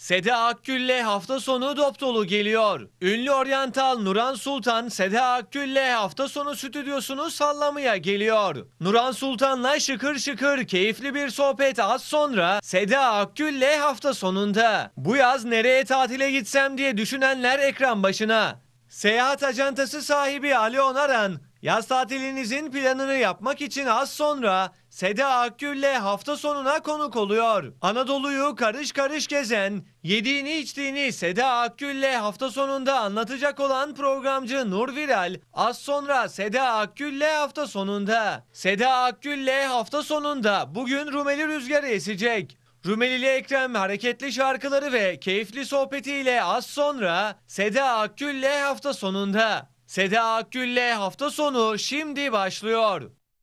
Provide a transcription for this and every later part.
Seda Akgül'le hafta sonu dop dolu geliyor. Ünlü oryantal Nuran Sultan, Seda Akgül'le hafta sonu stüdyosunu sallamaya geliyor. Nuran Sultan'la şıkır şıkır keyifli bir sohbet az sonra Seda Akgül'le hafta sonunda. Bu yaz nereye tatile gitsem diye düşünenler ekran başına. Seyahat acentası sahibi Ali Onaran, yaz tatilinizin planını yapmak için az sonra Seda Akgül'le hafta sonuna konuk oluyor. Anadolu'yu karış karış gezen, yediğini içtiğini Seda Akgül'le hafta sonunda anlatacak olan programcı Nur Viral, az sonra Seda Akgül'le hafta sonunda. Seda Akgül'le hafta sonunda bugün Rumeli rüzgarı esecek. Rumelili Ekrem hareketli şarkıları ve keyifli sohbetiyle az sonra Seda Akgül'le hafta sonunda. Seda Akgül'le hafta sonu şimdi başlıyor.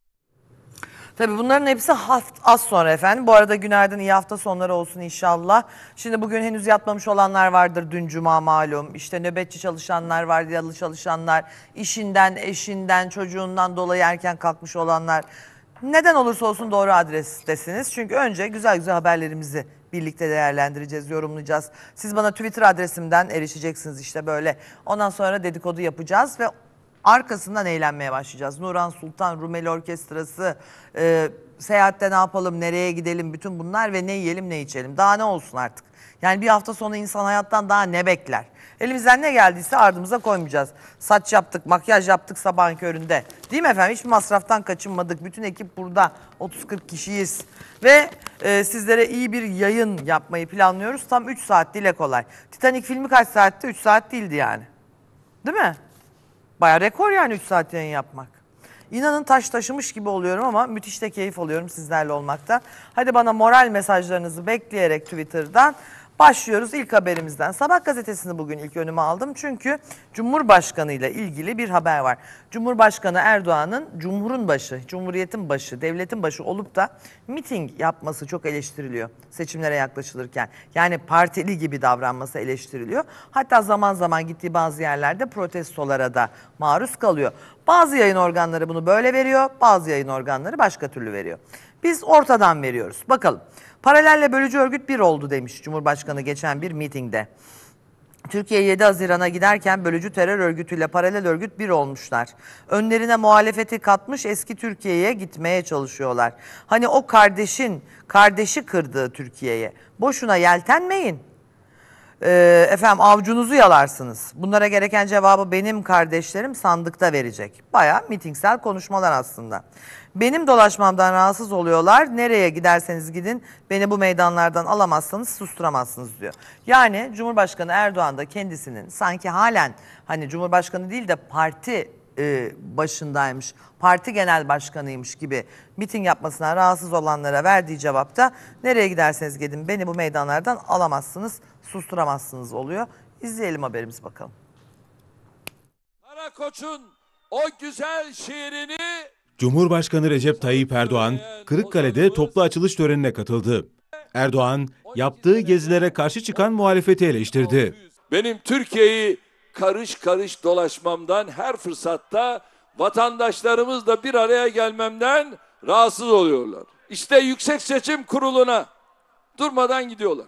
Tabii bunların hepsi az sonra efendim. Bu arada günaydın, iyi hafta sonları olsun inşallah. Şimdi bugün henüz yatmamış olanlar vardır, dün cuma malum. İşte nöbetçi çalışanlar var, yalı çalışanlar, işinden, eşinden, çocuğundan dolayı erken kalkmış olanlar. Neden olursa olsun doğru adrestesiniz. Çünkü önce güzel güzel haberlerimizi birlikte değerlendireceğiz, yorumlayacağız. Siz bana Twitter adresimden erişeceksiniz işte böyle. Ondan sonra dedikodu yapacağız ve arkasından eğlenmeye başlayacağız. Nuran Sultan, Rumeli Orkestrası, seyahatte ne yapalım, nereye gidelim, bütün bunlar ve ne yiyelim ne içelim. Daha ne olsun artık. Yani bir hafta sonu insan hayattan daha ne bekler? Elimizden ne geldiyse ardımıza koymayacağız. Saç yaptık, makyaj yaptık sabahın köründe. Değil mi efendim? Hiçbir masraftan kaçınmadık. Bütün ekip burada. 30-40 kişiyiz. Ve sizlere iyi bir yayın yapmayı planlıyoruz. Tam 3 saat, dile kolay. Titanic filmi kaç saatte? 3 saat değildi yani. Değil mi? Baya rekor yani 3 saat yayın yapmak. İnanın taş taşımış gibi oluyorum ama müthiş de keyif alıyorum sizlerle olmakta. Hadi bana moral mesajlarınızı bekleyerek Twitter'dan başlıyoruz ilk haberimizden. Sabah gazetesini bugün ilk önüme aldım çünkü Cumhurbaşkanı ile ilgili bir haber var. Cumhurbaşkanı Erdoğan'ın Cumhur'un başı, Cumhuriyet'in başı, devletin başı olup da miting yapması çok eleştiriliyor seçimlere yaklaşılırken. Yani partili gibi davranması eleştiriliyor. Hatta zaman zaman gittiği bazı yerlerde protestolara da maruz kalıyor. Bazı yayın organları bunu böyle veriyor, bazı yayın organları başka türlü veriyor. Biz ortadan veriyoruz. Bakalım. Paralelle bölücü örgüt bir oldu demiş Cumhurbaşkanı geçen bir mitingde. Türkiye 7 Haziran'a giderken bölücü terör örgütüyle paralel örgüt bir olmuşlar. Önlerine muhalefeti katmış eski Türkiye'ye gitmeye çalışıyorlar. Hani o kardeşi kırdığı Türkiye'ye. Boşuna yeltenmeyin. Efendim avcunuzu yalarsınız. Bunlara gereken cevabı benim kardeşlerim sandıkta verecek. Bayağı mitingsel konuşmalar aslında. Benim dolaşmamdan rahatsız oluyorlar. Nereye giderseniz gidin beni bu meydanlardan alamazsanız susturamazsınız diyor. Yani Cumhurbaşkanı Erdoğan da kendisinin sanki halen hani Cumhurbaşkanı değil de parti başındaymış, parti genel başkanıymış gibi miting yapmasına rahatsız olanlara verdiği cevapta nereye giderseniz gidin beni bu meydanlardan alamazsınız, susturamazsınız oluyor. İzleyelim haberimizi bakalım. Karakoç'un o güzel şiirini Cumhurbaşkanı Recep Tayyip Erdoğan, Kırıkkale'de toplu açılış törenine katıldı. Erdoğan, yaptığı gezilere karşı çıkan muhalefeti eleştirdi. Benim Türkiye'yi karış karış dolaşmamdan, her fırsatta vatandaşlarımızla bir araya gelmemden rahatsız oluyorlar. İşte Yüksek Seçim Kurulu'na durmadan gidiyorlar.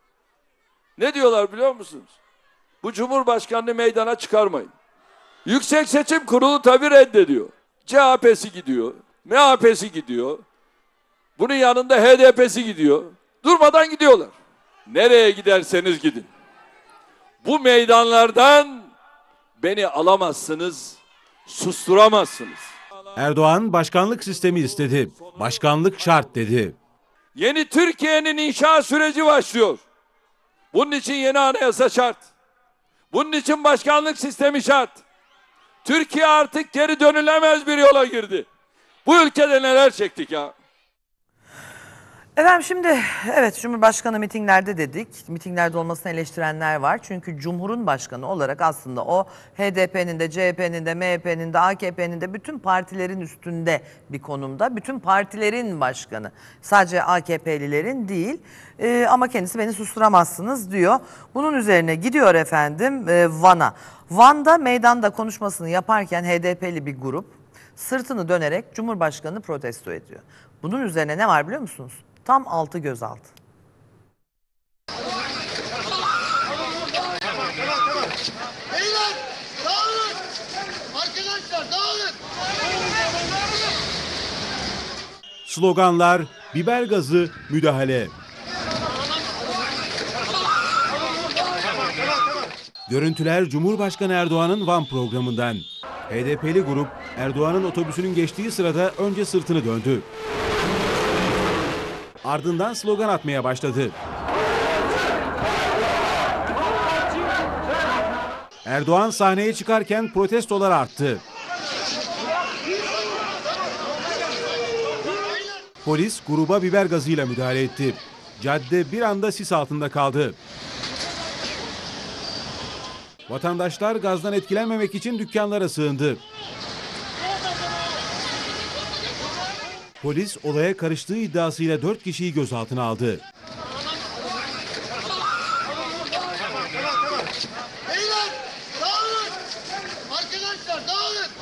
Ne diyorlar biliyor musunuz? Bu Cumhurbaşkanını meydana çıkarmayın. Yüksek Seçim Kurulu tabii reddediyor. CHP'si gidiyor, MHP'si gidiyor. Bunun yanında HDP'si gidiyor. Durmadan gidiyorlar. Nereye giderseniz gidin. Bu meydanlardan beni alamazsınız, susturamazsınız. Erdoğan başkanlık sistemi istedi. Başkanlık şart dedi. Yeni Türkiye'nin inşa süreci başlıyor. Bunun için yeni anayasa şart. Bunun için başkanlık sistemi şart. Türkiye artık geri dönülemez bir yola girdi. Bu ülkede neler çektik ya? Efendim şimdi evet Cumhurbaşkanı mitinglerde dedik. Mitinglerde olmasını eleştirenler var. Çünkü Cumhur'un başkanı olarak aslında o HDP'nin de CHP'nin de MHP'nin de AKP'nin de bütün partilerin üstünde bir konumda. Bütün partilerin başkanı. Sadece AKP'lilerin değil. Ama kendisi beni susturamazsınız diyor. Bunun üzerine gidiyor efendim Van'a. Van'da meydanda konuşmasını yaparken HDP'li bir grup sırtını dönerek Cumhurbaşkanı'nı protesto ediyor. Bunun üzerine ne var biliyor musunuz? Tam 6 gözaltı. Sloganlar, biber gazı, müdahale. Görüntüler Cumhurbaşkanı Erdoğan'ın Van programından. HDP'li grup Erdoğan'ın otobüsünün geçtiği sırada önce sırtını döndü. Ardından slogan atmaya başladı. Erdoğan sahneye çıkarken protestolar arttı. Polis gruba biber gazıyla müdahale etti. Cadde bir anda sis altında kaldı. Vatandaşlar gazdan etkilenmemek için dükkanlara sığındı. Polis olaya karıştığı iddiasıyla 4 kişiyi gözaltına aldı. Beyler dağılın! Arkadaşlar dağılın!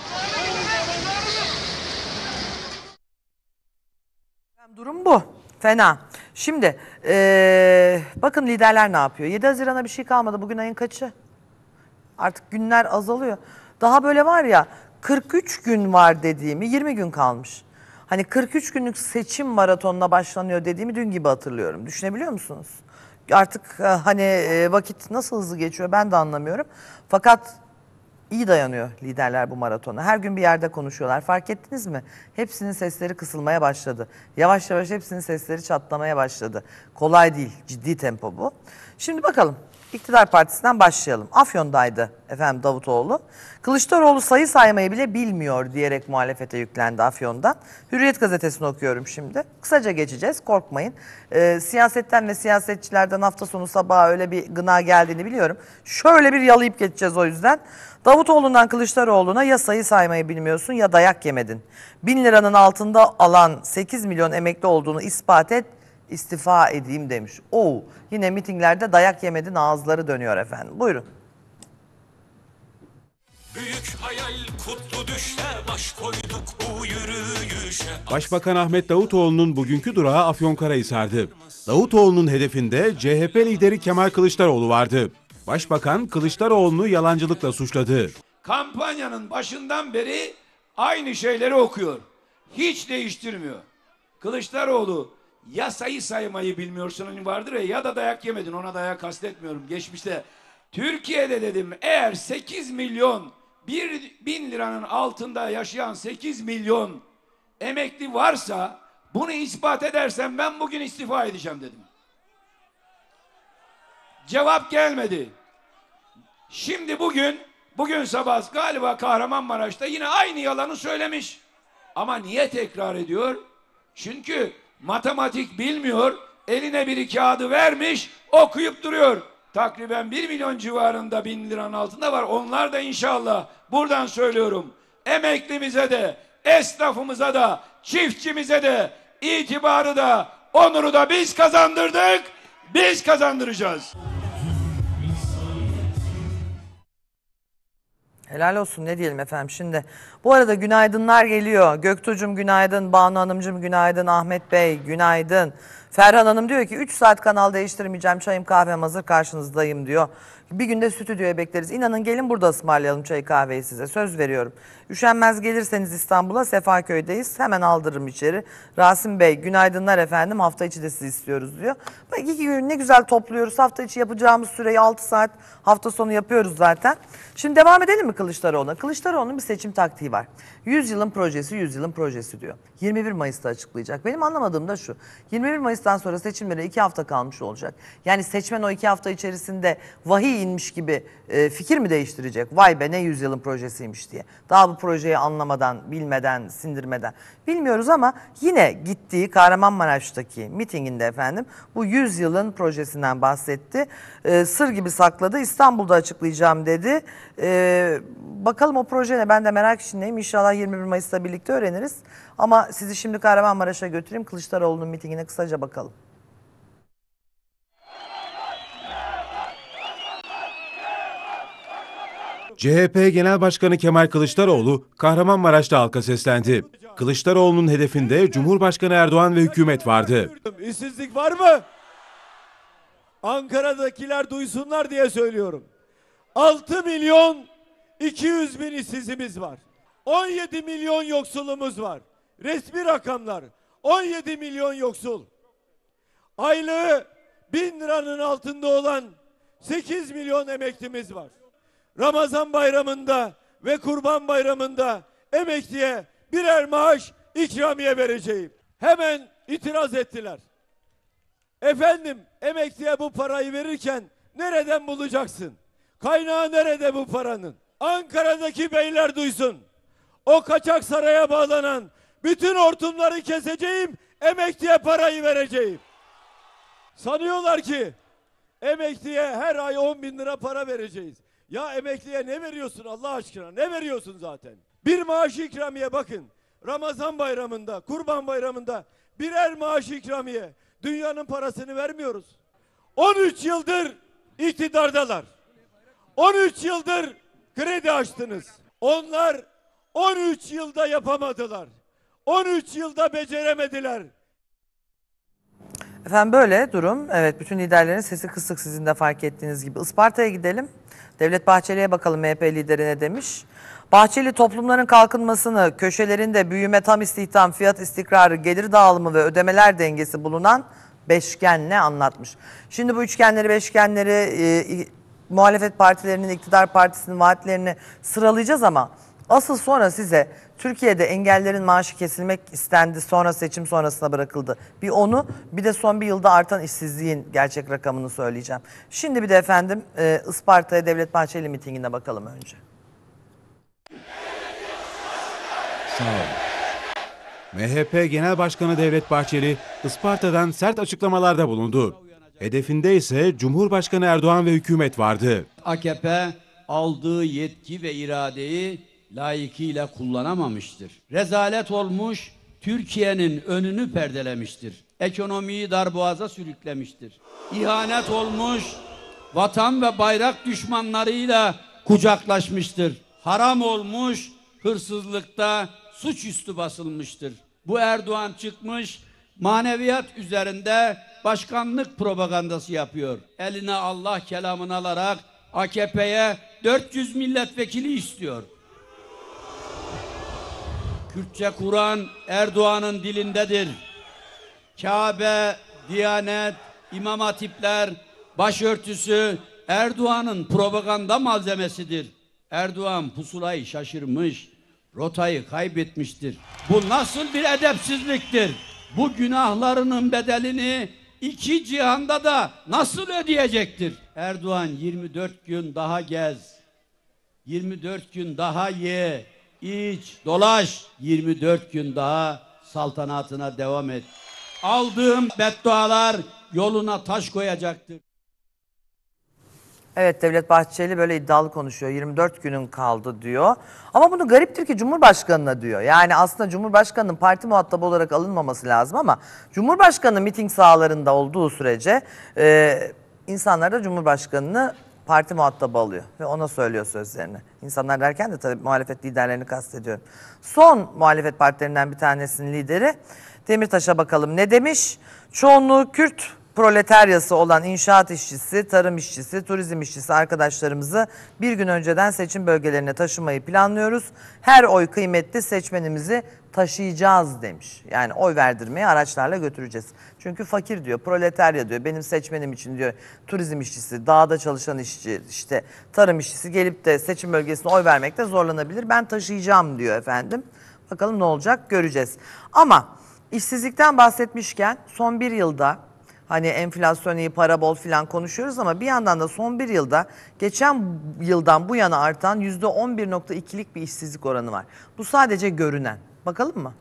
Durum bu. Fena. Şimdi bakın liderler ne yapıyor? 7 Haziran'a bir şey kalmadı. Bugün ayın kaçı? Artık günler azalıyor. Daha böyle var ya 43 gün var dediğimi 20 gün kalmış. Hani 43 günlük seçim maratonuna başlanıyor dediğimi dün gibi hatırlıyorum. Düşünebiliyor musunuz? Artık hani vakit nasıl hızlı geçiyor ben de anlamıyorum. Fakat iyi dayanıyor liderler bu maratona. Her gün bir yerde konuşuyorlar. Fark ettiniz mi? Hepsinin sesleri kısılmaya başladı. Yavaş yavaş hepsinin sesleri çatlamaya başladı. Kolay değil, ciddi tempo bu. Şimdi bakalım. İktidar Partisi'nden başlayalım. Afyon'daydı efendim Davutoğlu. Kılıçdaroğlu sayı saymayı bile bilmiyor diyerek muhalefete yüklendi Afyon'dan. Hürriyet gazetesini okuyorum şimdi. Kısaca geçeceğiz, korkmayın. Siyasetten ve siyasetçilerden hafta sonu sabaha öyle bir gına geldiğini biliyorum. Şöyle bir yalayıp geçeceğiz o yüzden. Davutoğlu'ndan Kılıçdaroğlu'na ya sayı saymayı bilmiyorsun ya dayak yemedin. 1000 liranın altında alan 8 milyon emekli olduğunu ispat et. İstifa edeyim demiş. Yine mitinglerde dayak yemedin ağızları dönüyor efendim. Buyurun. Büyük hayal kutlu düşler baş koyduk bu yürüyüşe. Başbakan Ahmet Davutoğlu'nun bugünkü durağı Afyonkarahisar'dı. Davutoğlu'nun hedefinde CHP lideri Kemal Kılıçdaroğlu vardı. Başbakan Kılıçdaroğlu'nu yalancılıkla suçladı. Kampanyanın başından beri aynı şeyleri okuyor. Hiç değiştirmiyor. Kılıçdaroğlu ya sayı saymayı bilmiyorsun vardır ya da dayak yemedin. Ona dayak kastetmiyorum. Geçmişte Türkiye'de dedim eğer 8 milyon 1000 liranın altında yaşayan 8 milyon emekli varsa bunu ispat edersen ben bugün istifa edeceğim dedim. Cevap gelmedi. Şimdi bugün sabah galiba Kahramanmaraş'ta yine aynı yalanı söylemiş. Ama niye tekrar ediyor? Çünkü matematik bilmiyor, eline bir kağıdı vermiş, okuyup duruyor. Takriben 1 milyon civarında 1000 liranın altında var. Onlar da inşallah buradan söylüyorum. Emeklimize de, esnafımıza da, çiftçimize de, itibarı da, onuru da biz kazandırdık, biz kazandıracağız. Helal olsun ne diyelim efendim şimdi. Bu arada günaydınlar geliyor. Göktuğ'cum günaydın, Banu Hanımcığım günaydın, Ahmet Bey günaydın. Ferhan Hanım diyor ki 3 saat kanal değiştirmeyeceğim, çayım kahvem hazır karşınızdayım diyor. Bir günde stüdyoya bekleriz. İnanın gelin burada ısmarlayalım çayı kahveyi size, söz veriyorum. Üşenmez gelirseniz İstanbul'a Sefaköy'deyiz. Hemen aldırırım içeri. Rasim Bey günaydınlar efendim, hafta içi de sizi istiyoruz diyor. Bak 2 gün ne güzel topluyoruz. Hafta içi yapacağımız süreyi 6 saat hafta sonu yapıyoruz zaten. Şimdi devam edelim mi Kılıçdaroğlu'na? Kılıçdaroğlu'nun bir seçim taktiği var. 100 yılın projesi, 100 yılın projesi diyor. 21 Mayıs'ta açıklayacak. Benim anlamadığım da şu. 21 Mayıs'tan sonra seçimlere 2 hafta kalmış olacak. Yani seçmen o 2 hafta içerisinde vahiy inmiş gibi fikir mi değiştirecek? Vay be ne 100 yılın projesiymiş diye. Daha bu projeyi anlamadan, bilmeden, sindirmeden. Bilmiyoruz ama yine gittiği Kahramanmaraş'taki mitinginde efendim bu 100 yılın projesinden bahsetti. Sır gibi sakladı. İstanbul'da açıklayacağım dedi. Bakalım o proje ne? Ben de merak içindeyim. İnşallah 21 Mayıs'ta birlikte öğreniriz. Ama sizi şimdi Kahramanmaraş'a götüreyim. Kılıçdaroğlu'nun mitingine kısaca bakalım. CHP Genel Başkanı Kemal Kılıçdaroğlu Kahramanmaraş'ta halka seslendi. Kılıçdaroğlu'nun hedefinde Cumhurbaşkanı Erdoğan ve hükümet vardı. İşsizlik var mı? Ankara'dakiler duysunlar diye söylüyorum. 6 milyon 200 bin işsizimiz var. 17 milyon yoksulumuz var. Resmi rakamlar 17 milyon yoksul. Aylığı 1000 liranın altında olan 8 milyon emeklimiz var. Ramazan bayramında ve Kurban bayramında emekliye birer maaş ikramiye vereceğim. Hemen itiraz ettiler. Efendim, emekliye bu parayı verirken nereden bulacaksın? Kaynağı nerede bu paranın? Ankara'daki beyler duysun. O kaçak saraya bağlanan bütün hortumları keseceğim, emekliye parayı vereceğim. Sanıyorlar ki emekliye her ay 10 bin lira para vereceğiz. Ya emekliye ne veriyorsun Allah aşkına? Ne veriyorsun zaten? Bir maaş ikramiye bakın. Ramazan bayramında, Kurban bayramında birer maaş ikramiye. Dünyanın parasını vermiyoruz. 13 yıldır iktidardalar. 13 yıldır kredi açtınız. Onlar 13 yılda yapamadılar. 13 yılda beceremediler. Efendim böyle durum. Evet, bütün liderlerin sesi kısık, sizin de fark ettiğiniz gibi. Isparta'ya gidelim. Devlet Bahçeli'ye bakalım, MHP lideri ne demiş? Bahçeli toplumların kalkınmasını, köşelerinde büyüme, tam istihdam, fiyat istikrarı, gelir dağılımı ve ödemeler dengesi bulunan beşgenle anlatmış. Şimdi bu üçgenleri, beşgenleri, muhalefet partilerinin, iktidar partisinin vaatlerini sıralayacağız ama asıl sonra size Türkiye'de engellerin maaşı kesilmek istendi, sonra seçim sonrasına bırakıldı. Bir onu, bir de son bir yılda artan işsizliğin gerçek rakamını söyleyeceğim. Şimdi bir de efendim Isparta'ya Devlet Bahçeli mitingine bakalım önce. Sağ olun. MHP Genel Başkanı Devlet Bahçeli Isparta'dan sert açıklamalarda bulundu. Hedefinde ise Cumhurbaşkanı Erdoğan ve hükümet vardı. AKP aldığı yetki ve iradeyi layıkıyla kullanamamıştır. Rezalet olmuş, Türkiye'nin önünü perdelemiştir. Ekonomiyi darboğaza sürüklemiştir. İhanet olmuş, vatan ve bayrak düşmanlarıyla kucaklaşmıştır. Haram olmuş, hırsızlıkta suçüstü basılmıştır. Bu Erdoğan çıkmış, maneviyat üzerinde başkanlık propagandası yapıyor. Eline Allah kelamını alarak AKP'ye 400 milletvekili istiyor. Kürtçe Kur'an Erdoğan'ın dilindedir. Kabe, Diyanet, İmam Hatipler, başörtüsü Erdoğan'ın propaganda malzemesidir. Erdoğan pusulayı şaşırmış, rotayı kaybetmiştir. Bu nasıl bir edepsizliktir? Bu günahlarının bedelini iki cihanda da nasıl ödeyecektir? Erdoğan 24 gün daha gez, 24 gün daha ye, iç, dolaş, 24 gün daha saltanatına devam et. Aldığım beddualar yoluna taş koyacaktır. Evet, Devlet Bahçeli böyle iddialı konuşuyor. 24 günün kaldı diyor. Ama bunu gariptir ki Cumhurbaşkanı'na diyor. Yani aslında Cumhurbaşkanı'nın parti muhatabı olarak alınmaması lazım ama Cumhurbaşkanı miting sahalarında olduğu sürece insanlar da Cumhurbaşkanı'nı parti muhatabı alıyor ve ona söylüyor sözlerini. İnsanlar derken de tabii muhalefet liderlerini kastediyorum. Son muhalefet partilerinden bir tanesinin lideri Demirtaş'a bakalım ne demiş? Çoğunluğu Kürt proletaryası olan inşaat işçisi, tarım işçisi, turizm işçisi arkadaşlarımızı bir gün önceden seçim bölgelerine taşımayı planlıyoruz. Her oy kıymetli, seçmenimizi taşıyacağız demiş. Yani oy verdirmeye araçlarla götüreceğiz. Çünkü fakir diyor, proletarya diyor, benim seçmenim için diyor, turizm işçisi, dağda çalışan işçi, işte tarım işçisi gelip de seçim bölgesine oy vermekte zorlanabilir. Ben taşıyacağım diyor efendim. Bakalım ne olacak, göreceğiz. Ama işsizlikten bahsetmişken son bir yılda hani enflasyon iyi, para bol filan konuşuyoruz ama bir yandan da son bir yılda geçen yıldan bu yana artan %11.2'lik bir işsizlik oranı var. Bu sadece görünen. Bakalım mı?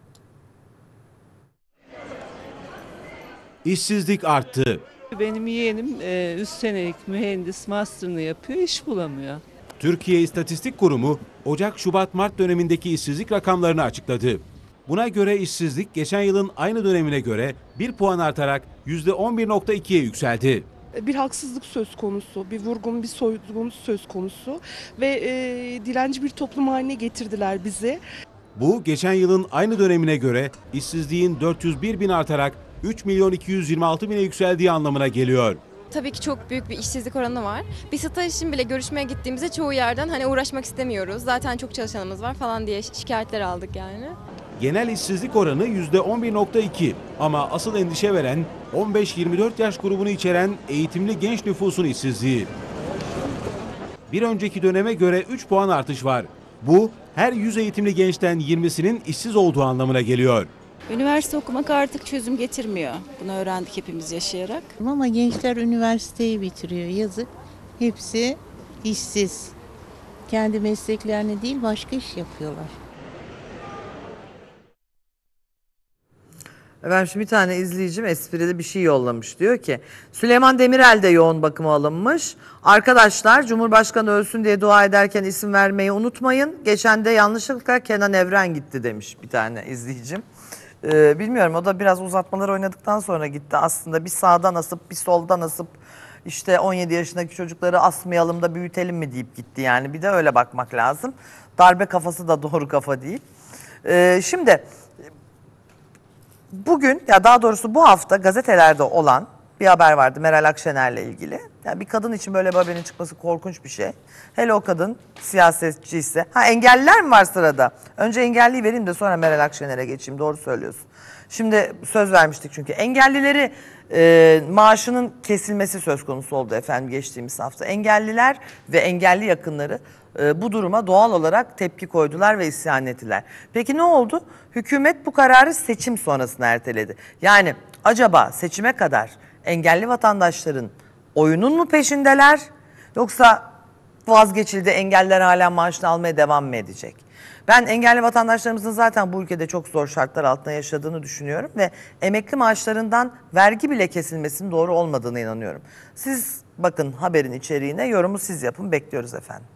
İşsizlik arttı. Benim yeğenim üst senelik mühendis master'ını yapıyor, iş bulamıyor. Türkiye İstatistik Kurumu Ocak-Şubat-Mart dönemindeki işsizlik rakamlarını açıkladı. Buna göre işsizlik geçen yılın aynı dönemine göre 1 puan artarak %11.2'ye yükseldi. Bir haksızlık söz konusu, bir vurgun, bir soygun söz konusu ve dilenci bir toplum haline getirdiler bizi. Bu geçen yılın aynı dönemine göre işsizliğin 401 bin artarak 3.226.000'e yükseldiği anlamına geliyor. tabii ki çok büyük bir işsizlik oranı var. Bir staj için bile görüşmeye gittiğimizde çoğu yerden hani uğraşmak istemiyoruz. Zaten çok çalışanımız var falan diye şikayetler aldık yani. Genel işsizlik oranı %11.2 ama asıl endişe veren 15-24 yaş grubunu içeren eğitimli genç nüfusun işsizliği. Bir önceki döneme göre 3 puan artış var. Bu her 100 eğitimli gençten 20'sinin işsiz olduğu anlamına geliyor. Üniversite okumak artık çözüm getirmiyor. Bunu öğrendik hepimiz yaşayarak. Ama gençler üniversiteyi bitiriyor, yazık. Hepsi işsiz. Kendi mesleklerini değil başka iş yapıyorlar. Ben şimdi bir tane izleyicim esprili bir şey yollamış. Diyor ki Süleyman Demirel de yoğun bakıma alınmış. Arkadaşlar Cumhurbaşkanı ölsün diye dua ederken isim vermeyi unutmayın. Geçen de yanlışlıkla Kenan Evren gitti demiş bir tane izleyicim. Bilmiyorum, o da biraz uzatmalar oynadıktan sonra gitti. Aslında bir sağdan asıp bir soldan asıp işte 17 yaşındaki çocukları asmayalım da büyütelim mi deyip gitti yani. Bir de öyle bakmak lazım. Darbe kafası da doğru kafa değil. Şimdi bugün, ya daha doğrusu bu hafta gazetelerde olan bir haber vardı Meral Akşener'le ilgili. Yani bir kadın için böyle bir haberin çıkması korkunç bir şey. Hele o kadın siyasetçi ise. Engelliler mi var sırada? Önce engelliyi vereyim de sonra Meral Akşener'e geçeyim. Doğru söylüyorsun. Şimdi söz vermiştik çünkü. Engellileri maaşının kesilmesi söz konusu oldu efendim geçtiğimiz hafta. Engelliler ve engelli yakınları bu duruma doğal olarak tepki koydular ve isyan ettiler. Peki ne oldu? Hükümet bu kararı seçim sonrasına erteledi. Yani acaba seçime kadar engelli vatandaşların oyunun mu peşindeler, yoksa vazgeçildi, engelliler hala maaşını almaya devam mı edecek? Ben engelli vatandaşlarımızın zaten bu ülkede çok zor şartlar altında yaşadığını düşünüyorum ve emekli maaşlarından vergi bile kesilmesinin doğru olmadığına inanıyorum. Siz bakın haberin içeriğine, yorumu siz yapın, bekliyoruz efendim.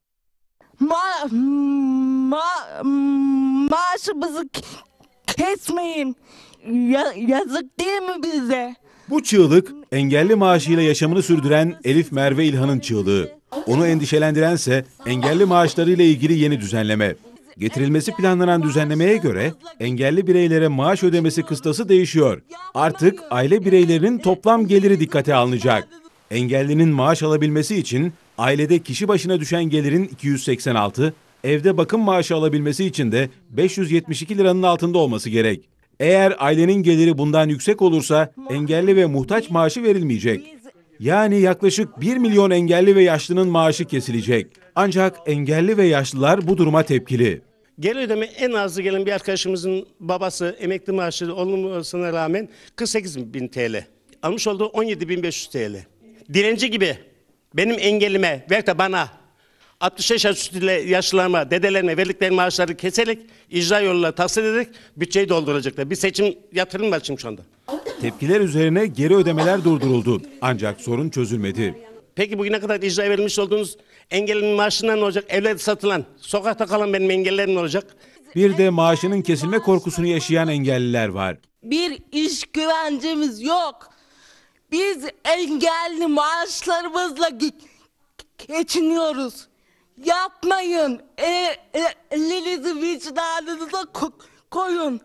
Maaşımızı kesmeyin. Yazık değil mi bize? Bu çığlık engelli maaşıyla yaşamını sürdüren Elif Merve İlhan'ın çığlığı. Onu endişelendirense engelli maaşlarıyla ilgili yeni düzenleme. Getirilmesi planlanan düzenlemeye göre engelli bireylere maaş ödemesi kıstası değişiyor. Artık aile bireylerinin toplam geliri dikkate alınacak. Engellinin maaş alabilmesi için ailede kişi başına düşen gelirin 286, evde bakım maaşı alabilmesi için de 572 liranın altında olması gerek. Eğer ailenin geliri bundan yüksek olursa engelli ve muhtaç maaşı verilmeyecek. Yani yaklaşık 1 milyon engelli ve yaşlının maaşı kesilecek. Ancak engelli ve yaşlılar bu duruma tepkili. Gelir ödeme en azı gelen bir arkadaşımızın babası emekli maaşı olmasına rağmen 48.000 TL. Almış olduğu 17.500 TL. Dilenci gibi benim engellime ve de bana 65 yaş üstü yaşlılarıma, dedelerime verdikleri maaşları keserek, icra yoluyla tahsil ederek bütçeyi dolduracaklar. Bir seçim yatırım var şimdi şu anda. Tepkiler üzerine geri ödemeler durduruldu. Ancak sorun çözülmedi. Peki bugüne kadar icra verilmiş olduğunuz engellinin maaşından ne olacak? Evlerde satılan, sokakta kalan benim engellerim ne olacak? Bir de maaşının kesilme korkusunu yaşayan engelliler var. Bir iş güvencemiz yok. Biz engelli maaşlarımızla geçiniyoruz. Yapmayın. Elinizi vicdanınıza koyun.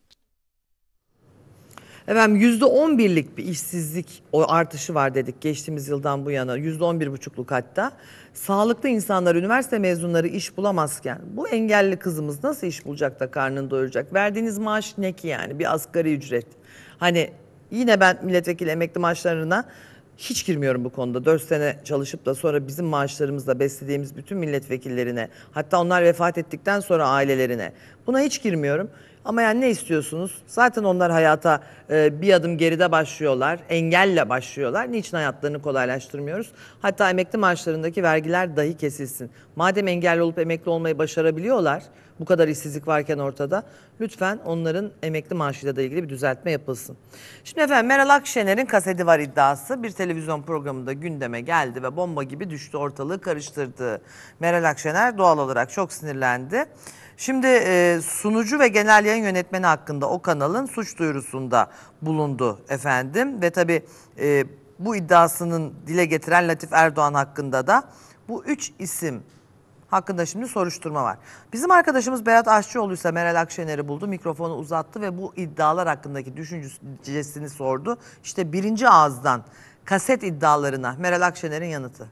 Efendim %11'lik bir işsizlik artışı var dedik geçtiğimiz yıldan bu yana. %11,5'luk hatta. Sağlıklı insanlar, üniversite mezunları iş bulamazken bu engelli kızımız nasıl iş bulacak da karnını doyuracak? Verdiğiniz maaş ne ki yani? Bir asgari ücret. Hani yine ben milletvekili emekli maaşlarına hiç girmiyorum bu konuda. 4 sene çalışıp da sonra bizim maaşlarımızla beslediğimiz bütün milletvekillerine, hatta onlar vefat ettikten sonra ailelerine, buna hiç girmiyorum. Ama yani ne istiyorsunuz? Zaten onlar hayata bir adım geride başlıyorlar, engelle başlıyorlar. Niçin hayatlarını kolaylaştırmıyoruz? Hatta emekli maaşlarındaki vergiler dahi kesilsin. Madem engelli olup emekli olmayı başarabiliyorlar, bu kadar işsizlik varken ortada, lütfen onların emekli maaşıyla da ilgili bir düzeltme yapılsın. Şimdi efendim Meral Akşener'in kaseti var iddiası bir televizyon programında gündeme geldi ve bomba gibi düştü, ortalığı karıştırdı. Meral Akşener doğal olarak çok sinirlendi. Şimdi sunucu ve genel yayın yönetmeni hakkında o kanalın suç duyurusunda bulundu efendim. Ve tabii bu iddiasının dile getiren Latif Erdoğan hakkında da bu 3 isim hakkında şimdi soruşturma var. Bizim arkadaşımız Berat Aşçıoğlu ise Meral Akşener'i buldu, mikrofonu uzattı ve bu iddialar hakkındaki düşüncesini sordu. İşte birinci ağızdan kaset iddialarına Meral Akşener'in yanıtı.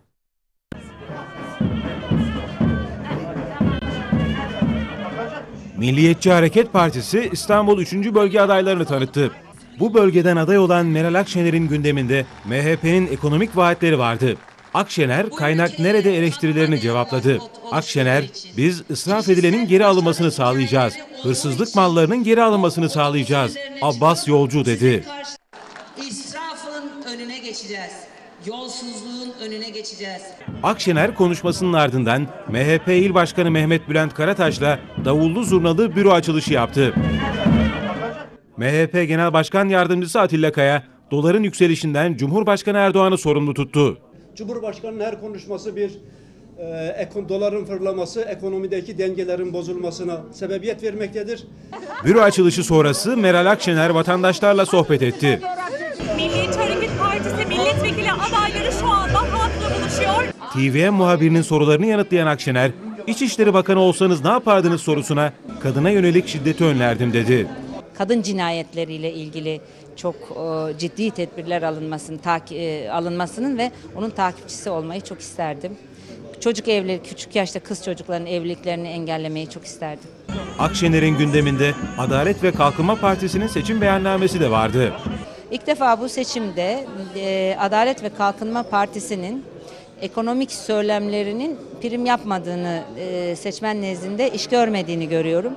Milliyetçi Hareket Partisi İstanbul 3. bölge adaylarını tanıttı. Bu bölgeden aday olan Meral Akşener'in gündeminde MHP'nin ekonomik vaatleri vardı. Akşener kaynak nerede eleştirilerini cevapladı. Akşener, biz israf edilenin geri alınmasını sağlayacağız. Hırsızlık mallarının geri alınmasını sağlayacağız. Abbas Yolcu dedi. İsrafın önüne geçeceğiz. Yolsuzluğun önüne geçeceğiz. Akşener konuşmasının ardından MHP İl Başkanı Mehmet Bülent Karataş'la davullu zurnalı büro açılışı yaptı. MHP Genel Başkan Yardımcısı Atilla Kaya, doların yükselişinden Cumhurbaşkanı Erdoğan'ı sorumlu tuttu. Cumhurbaşkanı'nın her konuşması bir doların fırlaması, ekonomideki dengelerin bozulmasına sebebiyet vermektedir. Büro açılışı sonrası Meral Akşener vatandaşlarla sohbet etti. Milliyetçi Hareket Partisi milletvekili adayları şu anda halkla buluşuyor. TVM muhabirinin sorularını yanıtlayan Akşener, İçişleri Bakanı olsanız ne yapardınız sorusuna kadına yönelik şiddeti önlerdim dedi. Kadın cinayetleriyle ilgili çok ciddi tedbirler alınmasının ve onun takipçisi olmayı çok isterdim. Çocuk evleri, küçük yaşta kız çocukların evliliklerini engellemeyi çok isterdim. Akşener'in gündeminde Adalet ve Kalkınma Partisi'nin seçim beyannamesi de vardı. İlk defa bu seçimde Adalet ve Kalkınma Partisi'nin ekonomik söylemlerinin prim yapmadığını, seçmen nezdinde iş görmediğini görüyorum.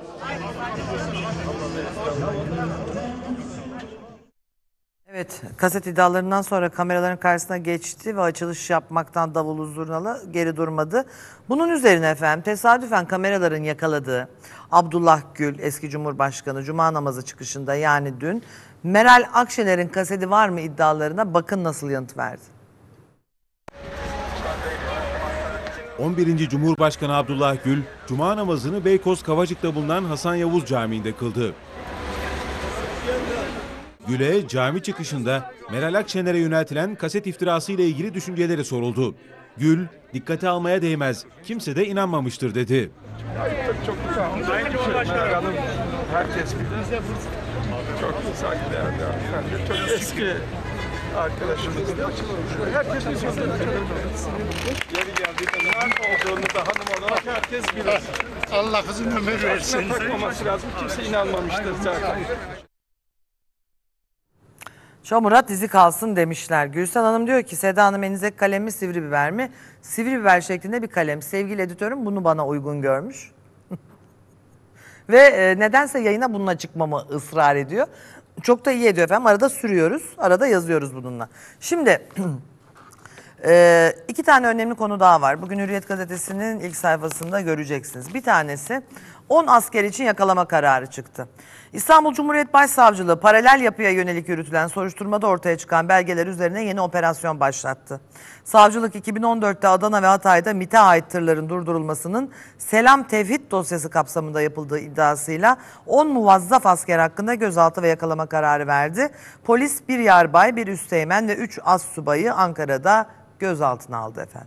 Evet, kaset iddialarından sonra kameraların karşısına geçti ve açılış yapmaktan davulu zurnalı geri durmadı. Bunun üzerine efendim tesadüfen kameraların yakaladığı Abdullah Gül, eski Cumhurbaşkanı, Cuma namazı çıkışında yani dün Meral Akşener'in kaseti var mı iddialarına bakın nasıl yanıt verdi. 11. Cumhurbaşkanı Abdullah Gül, Cuma namazını Beykoz Kavacık'ta bulunan Hasan Yavuz Camii'nde kıldı. Gül'e cami çıkışında Meral Akşener'e yöneltilen kaset iftirası ile ilgili düşünceleri soruldu. Gül, dikkate almaya değmez, kimse de inanmamıştır dedi. Çok güzel. Sayın Cumhurbaşkanım, herkes bilir. Çok saygıdeğer. Çok eski arkadaşımız. Herkes bilir. Yeri geldiğinde nerede olduğunu da hanım olarak herkes bilir. Allah uzun ömür versin. Takmaması lazım. Kimse inanmamıştır zaten. Çomurat dizi kalsın demişler. Gülsen Hanım diyor ki Seda Hanım elinizdeki kalem mi sivri biber mi? Sivri biber şeklinde bir kalem. Sevgili editörüm bunu bana uygun görmüş. Ve nedense yayına bununla çıkmamı ısrar ediyor. Çok da iyi ediyor efendim. Arada sürüyoruz, arada yazıyoruz bununla. Şimdi iki tane önemli konu daha var. Bugün Hürriyet Gazetesi'nin ilk sayfasında göreceksiniz. Bir tanesi 10 asker için yakalama kararı çıktı. İstanbul Cumhuriyet Başsavcılığı paralel yapıya yönelik yürütülen soruşturmada ortaya çıkan belgeler üzerine yeni operasyon başlattı. Savcılık 2014'te Adana ve Hatay'da MİT'e ait tırların durdurulmasının Selam Tevhid dosyası kapsamında yapıldığı iddiasıyla 10 muvazzaf asker hakkında gözaltı ve yakalama kararı verdi. Polis bir yarbay, bir üsteğmen ve 3 astsubayı Ankara'da gözaltına aldı efendim.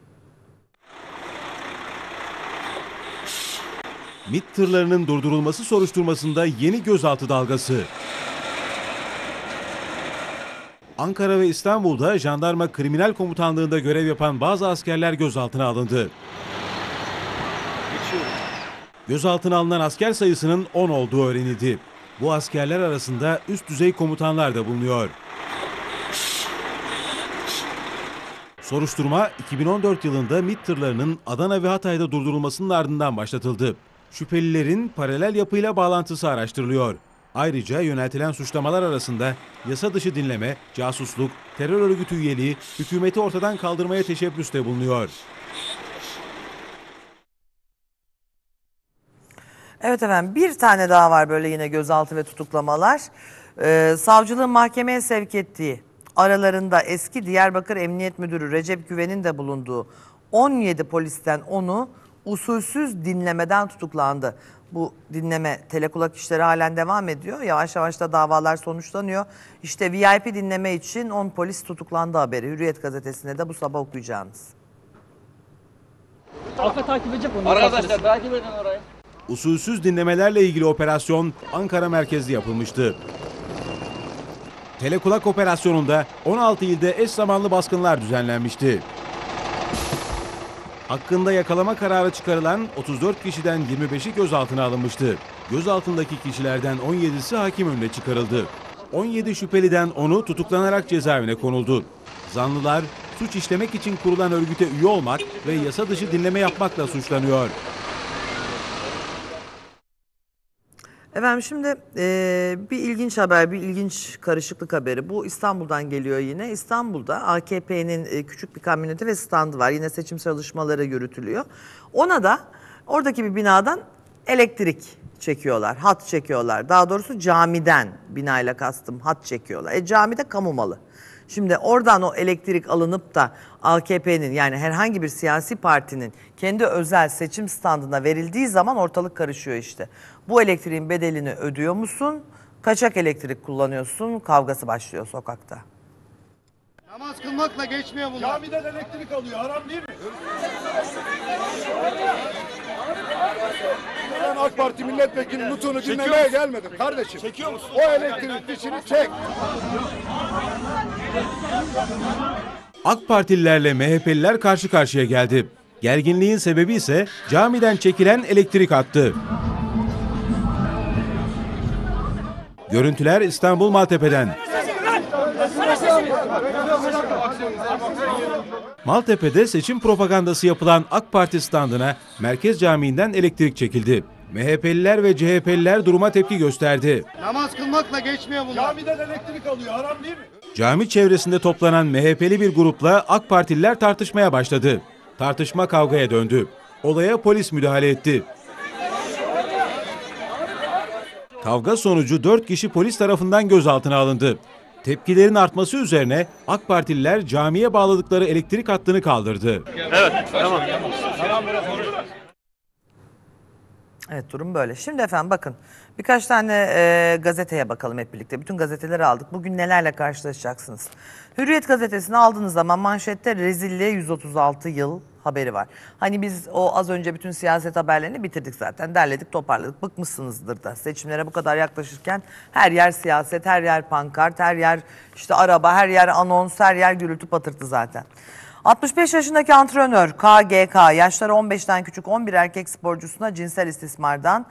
MİT tırlarının durdurulması soruşturmasında yeni gözaltı dalgası. Ankara ve İstanbul'da Jandarma Kriminal Komutanlığı'nda görev yapan bazı askerler gözaltına alındı. Gözaltına alınan asker sayısının 10 olduğu öğrenildi. Bu askerler arasında üst düzey komutanlar da bulunuyor. Soruşturma 2014 yılında MİT tırlarının Adana ve Hatay'da durdurulmasının ardından başlatıldı. Şüphelilerin paralel yapıyla bağlantısı araştırılıyor. Ayrıca yöneltilen suçlamalar arasında yasa dışı dinleme, casusluk, terör örgütü üyeliği, hükümeti ortadan kaldırmaya teşebbüs de bulunuyor. Evet efendim bir tane daha var böyle yine gözaltı ve tutuklamalar. Savcılığın mahkemeye sevk ettiği aralarında eski Diyarbakır Emniyet Müdürü Recep Güven'in de bulunduğu 17 polisten 10'u usulsüz dinlemeden tutuklandı. Bu dinleme telekulak işleri halen devam ediyor. Yavaş yavaş da davalar sonuçlanıyor. İşte VIP dinleme için 10 polis tutuklandı haberi. Hürriyet Gazetesi'nde de bu sabah okuyacağınız. Arka takip edecek onu. Arkadaşlar takip edin orayı. Usulsüz dinlemelerle ilgili operasyon Ankara merkezli yapılmıştı. Telekulak operasyonunda 16 ilde eş zamanlı baskınlar düzenlenmişti. Hakkında yakalama kararı çıkarılan 34 kişiden 25'i gözaltına alınmıştı. Gözaltındaki kişilerden 17'si hakim önüne çıkarıldı. 17 şüpheliden 10'u tutuklanarak cezaevine konuldu. Zanlılar suç işlemek için kurulan örgüte üye olmak ve yasa dışı dinleme yapmakla suçlanıyor. Efendim şimdi bir ilginç haber, bir ilginç karışıklık haberi. Bu İstanbul'dan geliyor yine. İstanbul'da AKP'nin küçük bir kamyoneti ve standı var. Yine seçim çalışmaları yürütülüyor. Ona da oradaki bir binadan elektrik çekiyorlar, hat çekiyorlar. Daha doğrusu camiden, binayla kastım, hat çekiyorlar. Camide kamu malı. Şimdi oradan o elektrik alınıp da AKP'nin, yani herhangi bir siyasi partinin kendi özel seçim standına verildiği zaman ortalık karışıyor işte. Bu elektriğin bedelini ödüyor musun? Kaçak elektrik kullanıyorsun? Kavgası başlıyor sokakta. Namaz kılmakla geçmiyor bunlar. Camiden elektrik alıyor. Haram değil mi? Ben AK Parti milletvekili nutunu dinlemeye gelmedim kardeşim. Çekiyor musun? O elektrik dişini çek. AK Partililerle MHP'liler karşı karşıya geldi. Gerginliğin sebebi ise camiden çekilen elektrik hattı. Görüntüler İstanbul Maltepe'den. Maltepe'de seçim propagandası yapılan AK Parti standına Merkez Camii'nden elektrik çekildi. MHP'liler ve CHP'liler duruma tepki gösterdi. Namaz kılmakla geçmiyor bunlar. Camiden elektrik alıyor. Haram değil mi? Cami çevresinde toplanan MHP'li bir grupla AK Partililer tartışmaya başladı. Tartışma kavgaya döndü. Olaya polis müdahale etti. Kavga sonucu 4 kişi polis tarafından gözaltına alındı. Tepkilerin artması üzerine AK Partililer camiye bağladıkları elektrik hattını kaldırdı. Evet, tamam. Evet, durum böyle. Şimdi efendim bakın, birkaç tane gazeteye bakalım hep birlikte. Bütün gazeteleri aldık. Bugün nelerle karşılaşacaksınız? Hürriyet gazetesini aldığınız zaman manşette rezilliğe 136 yıl haberi var. Hani biz o az önce bütün siyaset haberlerini bitirdik zaten. Derledik, toparladık. Bıkmışsınızdır da. Seçimlere bu kadar yaklaşırken her yer siyaset, her yer pankart, her yer işte araba, her yer anons, her yer gürültü patırtı zaten. 65 yaşındaki antrenör KGK, yaşları 15'ten küçük 11 erkek sporcusuna cinsel istismardan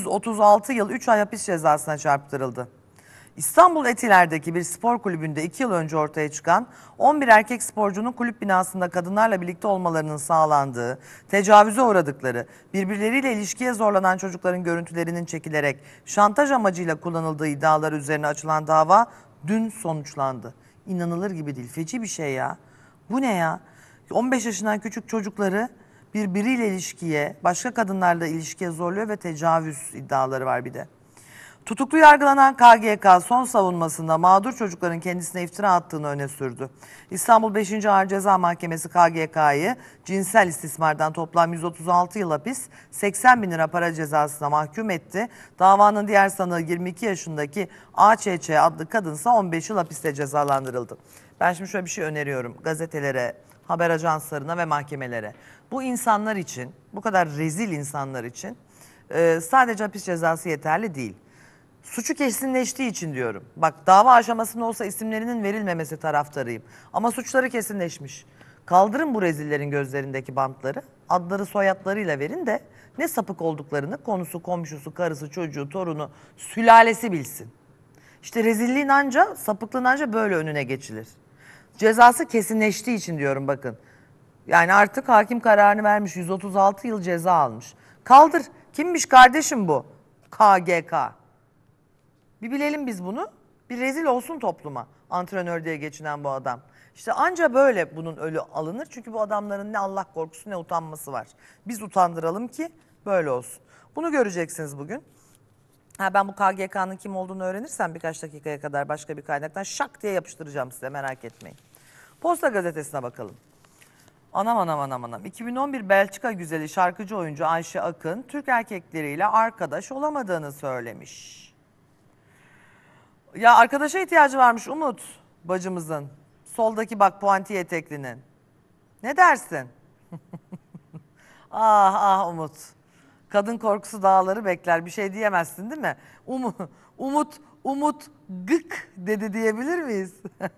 136 yıl 3 ay hapis cezasına çarptırıldı. İstanbul Etiler'deki bir spor kulübünde 2 yıl önce ortaya çıkan 11 erkek sporcunun kulüp binasında kadınlarla birlikte olmalarının sağlandığı, tecavüze uğradıkları, birbirleriyle ilişkiye zorlanan çocukların görüntülerinin çekilerek şantaj amacıyla kullanıldığı iddiaları üzerine açılan dava dün sonuçlandı. İnanılır gibi değil, feci bir şey ya. Bu ne ya? 15 yaşından küçük çocukları birbiriyle ilişkiye, başka kadınlarla ilişkiye zorluyor ve tecavüz iddiaları var bir de. Tutuklu yargılanan KGK son savunmasında mağdur çocukların kendisine iftira attığını öne sürdü. İstanbul 5. Ağır Ceza Mahkemesi KGK'yı cinsel istismardan toplam 136 yıl hapis, 80 bin lira para cezasına mahkum etti. Davanın diğer sanığı 22 yaşındaki AÇÇ adlı kadınsa 15 yıl hapiste cezalandırıldı. Ben şimdi şöyle bir şey öneriyorum gazetelere, haber ajanslarına ve mahkemelere. Bu insanlar için, bu kadar rezil insanlar için sadece hapis cezası yeterli değil. Suçu kesinleştiği için diyorum. Bak, dava aşamasında olsa isimlerinin verilmemesi taraftarıyım. Ama suçları kesinleşmiş. Kaldırın bu rezillerin gözlerindeki bantları. Adları soyadlarıyla verin de ne sapık olduklarını konusu, komşusu, karısı, çocuğu, torunu, sülalesi bilsin. İşte rezilliğin anca, sapıklığın anca böyle önüne geçilir. Cezası kesinleştiği için diyorum bakın. Yani artık hakim kararını vermiş, 136 yıl ceza almış. Kaldır. Kimmiş kardeşim bu? KGK. Bir bilelim biz bunu. Bir rezil olsun topluma. Antrenör diye geçinen bu adam. İşte anca böyle bunun ölü alınır. Çünkü bu adamların ne Allah korkusu ne utanması var. Biz utandıralım ki böyle olsun. Bunu göreceksiniz bugün. Ben bu KGK'nın kim olduğunu öğrenirsem birkaç dakikaya kadar başka bir kaynaktan şak diye yapıştıracağım size, merak etmeyin. Posta gazetesine bakalım. Anam. 2011 Belçika güzeli şarkıcı oyuncu Ayşe Akın Türk erkekleriyle arkadaş olamadığını söylemiş. Ya arkadaşa ihtiyacı varmış Umut bacımızın. Soldaki bak puantiye eteklinin. Ne dersin? ah Umut. Kadın korkusu dağları bekler. Bir şey diyemezsin değil mi? Umut gık dedi diyebilir miyiz?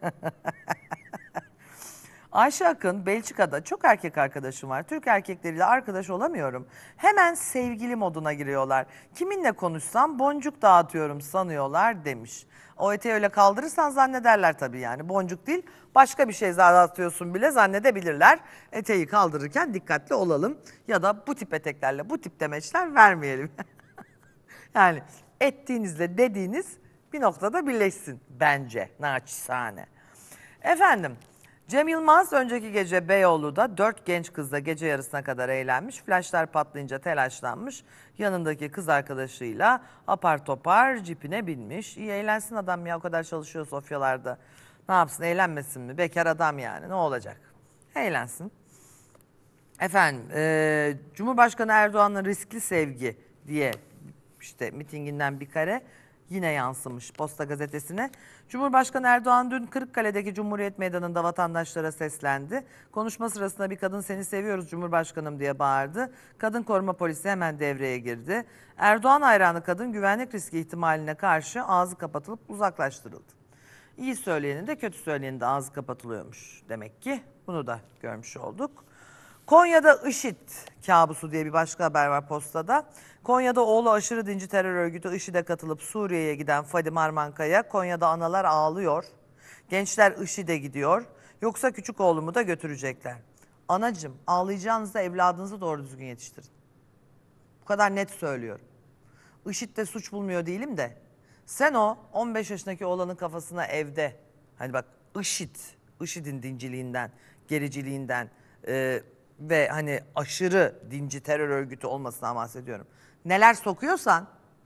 Ayşe Akın, Belçika'da çok erkek arkadaşım var. Türk erkekleriyle arkadaş olamıyorum. Hemen sevgili moduna giriyorlar. Kiminle konuşsam boncuk dağıtıyorum sanıyorlar demiş. O eteği öyle kaldırırsan zannederler tabii yani. Boncuk değil, başka bir şey dağıtıyorsun bile zannedebilirler. Eteği kaldırırken dikkatli olalım. Ya da bu tip eteklerle bu tip demeçler vermeyelim. Yani ettiğinizle dediğiniz bir noktada birleşsin bence, naçizane. Efendim, Cem Yılmaz önceki gece Beyoğlu'da 4 genç kızla gece yarısına kadar eğlenmiş. Flaşlar patlayınca telaşlanmış. Yanındaki kız arkadaşıyla apar topar cipine binmiş. İyi eğlensin adam ya, o kadar çalışıyor Sofyalarda. Ne yapsın, eğlenmesin mi? Bekar adam yani, ne olacak? Eğlensin. Efendim, Cumhurbaşkanı Erdoğan'ın riskli sevgi diye işte mitinginden bir kare yine yansımış Posta Gazetesi'ne. Cumhurbaşkanı Erdoğan dün Kırıkkale'deki Cumhuriyet Meydanı'nda vatandaşlara seslendi. Konuşma sırasında bir kadın "Seni seviyoruz Cumhurbaşkanım" diye bağırdı. Kadın koruma polisi hemen devreye girdi. Erdoğan hayranı kadın güvenlik riski ihtimaline karşı ağzı kapatılıp uzaklaştırıldı. İyi söyleyenin de kötü söyleyenin de ağzı kapatılıyormuş demek ki. Bunu da görmüş olduk. Konya'da IŞİD kabusu diye bir başka haber var Posta'da. Konya'da oğlu aşırı dinci terör örgütü IŞİD'e katılıp Suriye'ye giden Fadime Armankaya, Konya'da analar ağlıyor. Gençler IŞİD'e gidiyor. Yoksa küçük oğlumu da götürecekler. Anacığım, ağlayacağınızda evladınızı doğru düzgün yetiştirin. Bu kadar net söylüyorum. IŞİD'de suç bulmuyor değilim de. Sen o 15 yaşındaki oğlanın kafasına evde, hani bak IŞİD'in dinciliğinden, gericiliğinden ve hani aşırı dinci terör örgütü olmasından bahsediyorum. Neler sokuyorsan,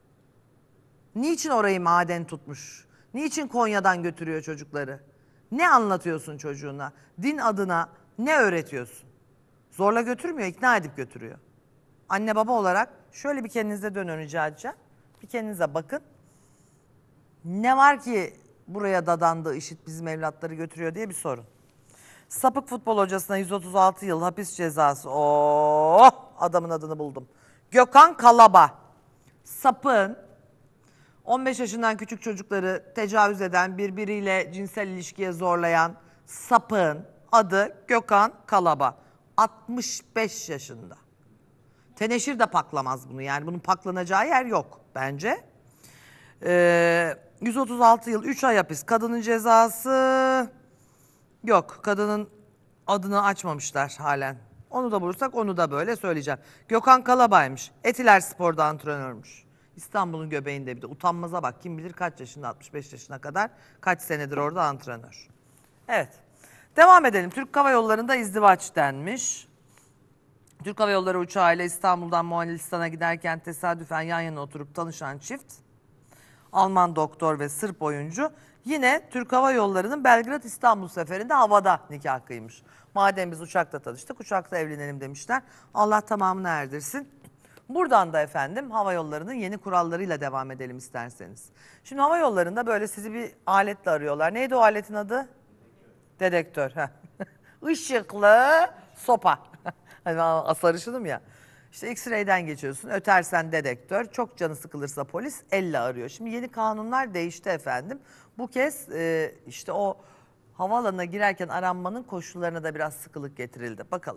niçin orayı maden tutmuş, niçin Konya'dan götürüyor çocukları, ne anlatıyorsun çocuğuna, din adına ne öğretiyorsun? Zorla götürmüyor, ikna edip götürüyor. Anne baba olarak şöyle bir kendinize dönün rica edeceğim. Bir kendinize bakın. Ne var ki buraya dadandı IŞİD bizim evlatları götürüyor diye bir sorun. Sapık futbol hocasına 136 yıl hapis cezası. Oh, adamın adını buldum. Gökhan Kalaba. Sapığın 15 yaşından küçük çocukları tecavüz eden, birbiriyle cinsel ilişkiye zorlayan sapığın adı Gökhan Kalaba. 65 yaşında. Teneşir de paklamaz bunu, yani bunun paklanacağı yer yok bence. 136 yıl 3 ay hapis. Kadının cezası yok. Kadının adını açmamışlar halen. Onu da bulursak onu da böyle söyleyeceğim. Gökhan Kalaba'ymış. Etiler Spor'da antrenörmüş. İstanbul'un göbeğinde bir de. Utanmaza bak. Kim bilir kaç yaşında, 65 yaşına kadar kaç senedir orada antrenör. Evet. Devam edelim. Türk Hava Yolları'nda izdivaç denmiş. Türk Hava Yolları uçağıyla İstanbul'dan Moğolistan'a giderken tesadüfen yan yana oturup tanışan çift, Alman doktor ve Sırp oyuncu, yine Türk Hava Yolları'nın Belgrad-İstanbul seferinde havada nikah kıymış. Madem biz uçakta tanıştık, uçakta evlenelim demişler. Allah tamamını erdirsin. Buradan da efendim hava yollarının yeni kurallarıyla devam edelim isterseniz. Şimdi hava yollarında böyle sizi bir aletle arıyorlar. Neydi o aletin adı? Dedektör. Işıklı sopa. Hani ben sarışınım ya. İşte X-ray'den geçiyorsun, ötersen dedektör, çok canı sıkılırsa polis elle arıyor. Şimdi yeni kanunlar değişti efendim. Bu kez işte o havaalanına girerken aranmanın koşullarına da biraz sıkılık getirildi. Bakalım.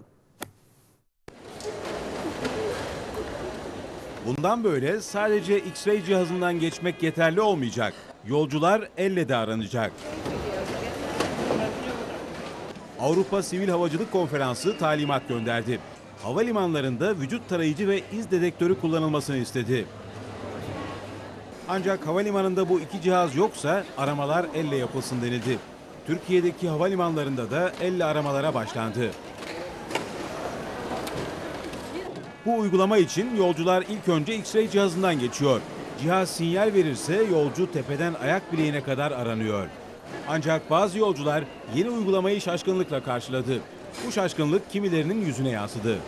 Bundan böyle sadece X-ray cihazından geçmek yeterli olmayacak. Yolcular elle de aranacak. Avrupa Sivil Havacılık Konferansı talimat gönderdi. Havalimanlarında vücut tarayıcı ve iz dedektörü kullanılmasını istedi. Ancak havalimanında bu iki cihaz yoksa aramalar elle yapılsın denildi. Türkiye'deki havalimanlarında da elle aramalara başlandı. Bu uygulama için yolcular ilk önce X-ray cihazından geçiyor. Cihaz sinyal verirse yolcu tepeden ayak bileğine kadar aranıyor. Ancak bazı yolcular yeni uygulamayı şaşkınlıkla karşıladı. Bu şaşkınlık kimilerinin yüzüne yansıdı.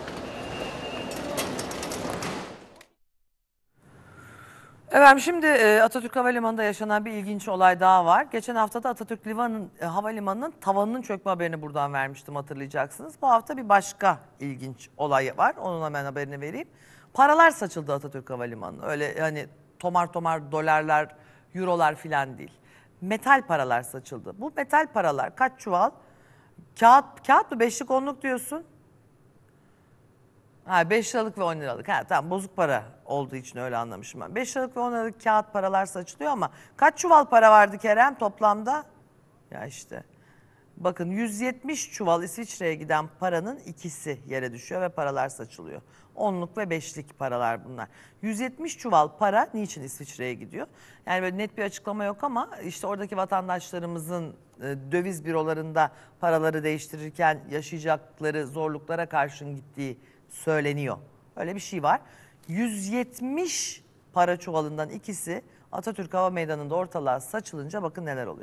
Efendim şimdi Atatürk Havalimanı'nda yaşanan bir ilginç olay daha var. Geçen hafta da Atatürk Havalimanı'nın tavanının çökme haberini buradan vermiştim, hatırlayacaksınız. Bu hafta bir başka ilginç olay var. Onun hemen haberini vereyim. Paralar saçıldı Atatürk Havalimanı'na. Öyle hani tomar tomar dolarlar, Eurolar filan değil. Metal paralar saçıldı. Bu metal paralar kaç çuval? Kağıt mı? 5'lik 10'luk diyorsun. Ha 5 liralık ve 10 liralık. Ha tamam, bozuk para olduğu için öyle anlamışım ben. 5 liralık ve 10 liralık kağıt paralar saçılıyor ama kaç çuval para vardı Kerem toplamda? Ya işte. Bakın 170 çuval İsviçre'ye giden paranın ikisi yere düşüyor ve paralar saçılıyor. 10'luk ve 5'lik paralar bunlar. 170 çuval para niçin İsviçre'ye gidiyor? Yani böyle net bir açıklama yok ama işte oradaki vatandaşlarımızın döviz bürolarında paraları değiştirirken yaşayacakları zorluklara karşın gittiği söyleniyor. Öyle bir şey var. 170 para çuvalından ikisi Atatürk Hava Meydanı'nda ortalığa saçılınca bakın neler oluyor.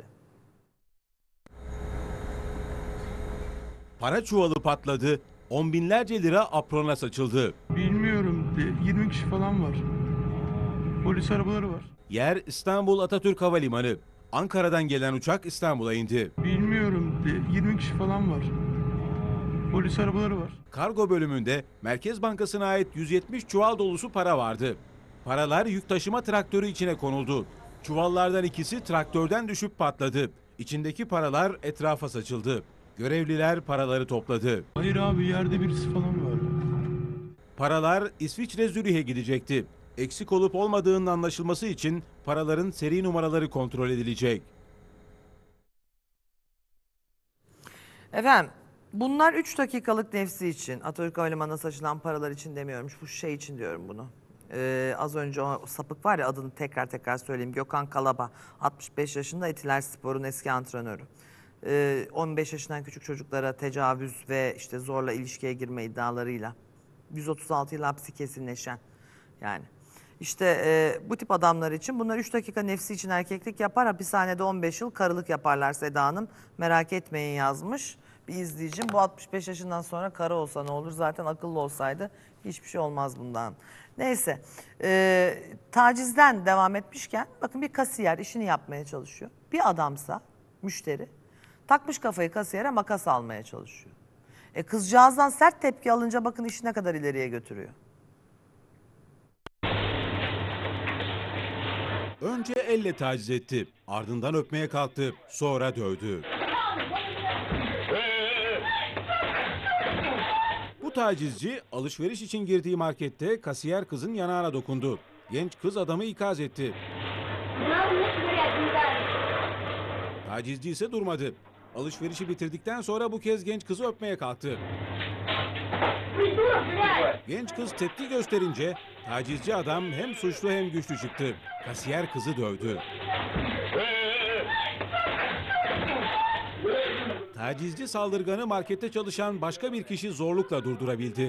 Para çuvalı patladı, on binlerce lira aprona saçıldı. Bilmiyorum, 20 kişi falan var. Polis arabaları var. Yer İstanbul Atatürk Havalimanı. Ankara'dan gelen uçak İstanbul'a indi. Bilmiyorum, 20 kişi falan var. Polis arabaları var. Kargo bölümünde Merkez Bankası'na ait 170 çuval dolusu para vardı. Paralar yük taşıma traktörü içine konuldu. Çuvallardan ikisi traktörden düşüp patladı. İçindeki paralar etrafa saçıldı. Görevliler paraları topladı. Hayır abi, yerde birisi falan var. Paralar İsviçre Zürih'e gidecekti. Eksik olup olmadığının anlaşılması için paraların seri numaraları kontrol edilecek. Efendim bunlar 3 dakikalık nefsi için. Atatürk Havalimanı'na saçılan paralar için demiyormuş. Bu şey için diyorum bunu. Az önce o sapık var ya, adını tekrar söyleyeyim. Gökhan Kalaba, 65 yaşında, Etilerspor'un eski antrenörü. 15 yaşından küçük çocuklara tecavüz ve işte zorla ilişkiye girme iddialarıyla 136 yıl hapsi kesinleşen, yani işte bu tip adamlar için bunlar 3 dakika nefsi için erkeklik yapar, hapishanede 15 yıl karılık yaparlar Seda Hanım, merak etmeyin yazmış bir izleyicim. Bu 65 yaşından sonra karı olsa ne olur, zaten akıllı olsaydı hiçbir şey olmaz bundan. Neyse, tacizden devam etmişken bakın, bir kasiyer işini yapmaya çalışıyor, bir adamsa müşteri takmış kafayı kasiyere, makas almaya çalışıyor. Kızcağızdan sert tepki alınca bakın işi ne kadar ileriye götürüyor. Önce elle taciz etti, ardından öpmeye kalktı, sonra dövdü. Bu tacizci alışveriş için girdiği markette kasiyer kızın yanağına dokundu. Genç kız adamı ikaz etti. Tacizci ise durmadı. Alışverişi bitirdikten sonra bu kez genç kızı öpmeye kalktı. Genç kız tepki gösterince tacizci adam hem suçlu hem güçlü çıktı. Kasiyer kızı dövdü. Tacizci saldırganı markette çalışan başka bir kişi zorlukla durdurabildi.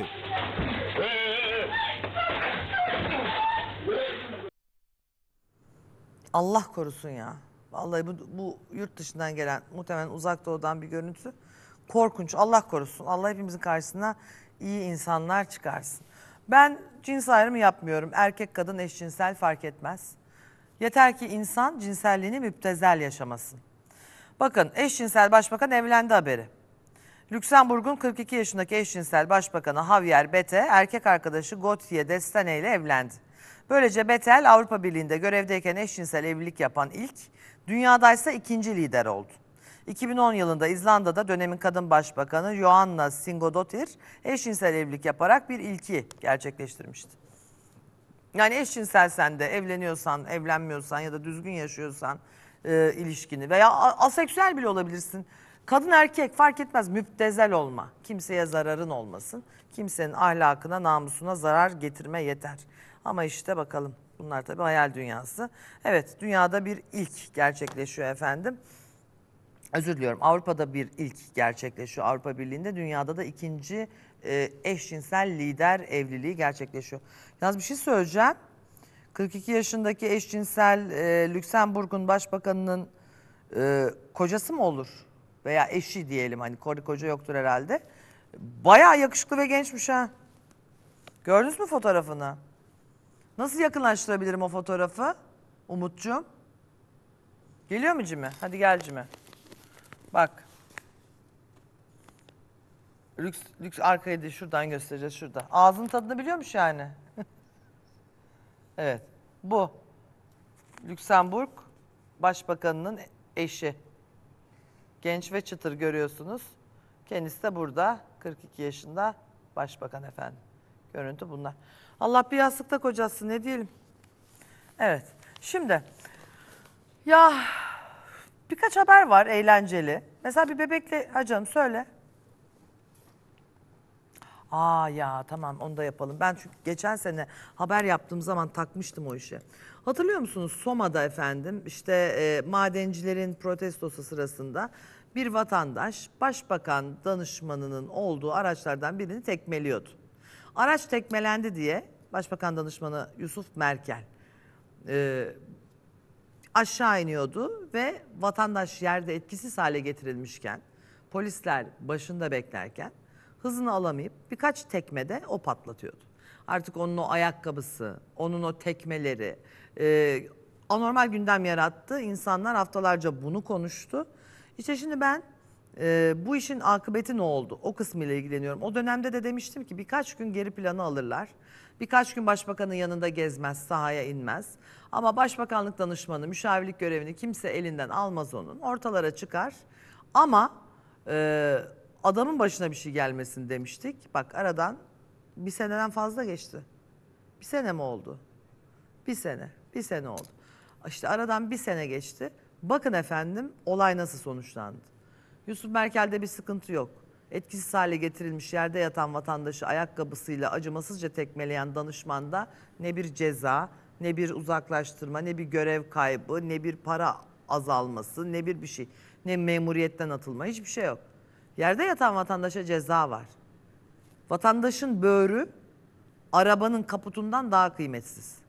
Allah korusun ya. Vallahi bu yurt dışından gelen, muhtemelen uzak doğudan bir görüntü. Korkunç. Allah korusun. Allah hepimizin karşısına iyi insanlar çıkarsın. Ben cins ayrımı yapmıyorum. Erkek, kadın, eşcinsel fark etmez. Yeter ki insan cinselliğini müptezel yaşamasın. Bakın, eşcinsel başbakan evlendi haberi. Lüksemburg'un 42 yaşındaki eşcinsel başbakanı Javier Bettel erkek arkadaşı Gauthier Destane ile evlendi. Böylece Bettel Avrupa Birliği'nde görevdeyken eşcinsel evlilik yapan ilk, dünyadaysa ikinci lider oldu. 2010 yılında İzlanda'da dönemin kadın başbakanı Johanna Sigurdardóttir eşcinsel evlilik yaparak bir ilki gerçekleştirmişti. Yani eşcinselsen de, evleniyorsan, evlenmiyorsan ya da düzgün yaşıyorsan ilişkini veya aseksüel bile olabilirsin. Kadın erkek fark etmez, müptezel olma. Kimseye zararın olmasın. Kimsenin ahlakına, namusuna zarar getirme yeter. Ama işte bakalım, bunlar tabii hayal dünyası. Evet, dünyada bir ilk gerçekleşiyor efendim. Özür diliyorum, Avrupa'da bir ilk gerçekleşiyor Avrupa Birliği'nde. Dünyada da ikinci eşcinsel lider evliliği gerçekleşiyor. Yalnız bir şey söyleyeceğim. 42 yaşındaki eşcinsel Lüksemburg'un başbakanının kocası mı olur? Veya eşi diyelim, hani koca yoktur herhalde. Bayağı yakışıklı ve gençmiş ha. Gördünüz mü fotoğrafını? Nasıl yakınlaştırabilirim o fotoğrafı? Umutcuğum. Geliyor mu Cimi? Hadi gel Cimi. Bak. Lüks arkayı da şuradan göstereceğiz, şurada. Ağzının tadını biliyormuş yani. Evet. Bu. Lüksemburg Başbakanının eşi. Genç ve çıtır görüyorsunuz. Kendisi de burada. 42 yaşında başbakan efendim. Görüntü bunlar. Allah bir yastıkta kocasın, ne diyelim. Evet. Şimdi ya birkaç haber var eğlenceli. Mesela bir bebekle, ha canım söyle. Ya tamam, onu da yapalım. Ben çünkü geçen sene haber yaptığım zaman takmıştım o işe. Hatırlıyor musunuz Soma'da efendim işte madencilerin protestosu sırasında bir vatandaş başbakan danışmanının olduğu araçlardan birini tekmeliyordu. Araç tekmelendi diye başbakan danışmanı Yusuf Merkel aşağı iniyordu ve vatandaş yerde etkisiz hale getirilmişken, polisler başında beklerken hızını alamayıp birkaç tekmede o patlatıyordu. Artık onun o ayakkabısı, onun o tekmeleri anormal gündem yarattı. İnsanlar haftalarca bunu konuştu. İşte şimdi ben bu işin akıbeti ne oldu? O kısmıyla ilgileniyorum. O dönemde de demiştim ki birkaç gün geri planı alırlar. Birkaç gün başbakanın yanında gezmez, sahaya inmez. Ama başbakanlık danışmanı, müşavirlik görevini kimse elinden almaz onun. Ortalara çıkar. Ama adamın başına bir şey gelmesin demiştik. Bak aradan bir seneden fazla geçti. Bir sene mi oldu? Bir sene oldu. İşte aradan bir sene geçti. Bakın efendim olay nasıl sonuçlandı. Yusuf Merkel'de bir sıkıntı yok. Etkisiz hale getirilmiş yerde yatan vatandaşı ayakkabısıyla acımasızca tekmeleyen danışmanda ne bir ceza, ne bir uzaklaştırma, ne bir görev kaybı, ne bir para azalması, ne bir şey, ne memuriyetten atılma, hiçbir şey yok. Yerde yatan vatandaşa ceza var. Vatandaşın böğrü arabanın kaputundan daha kıymetsiz.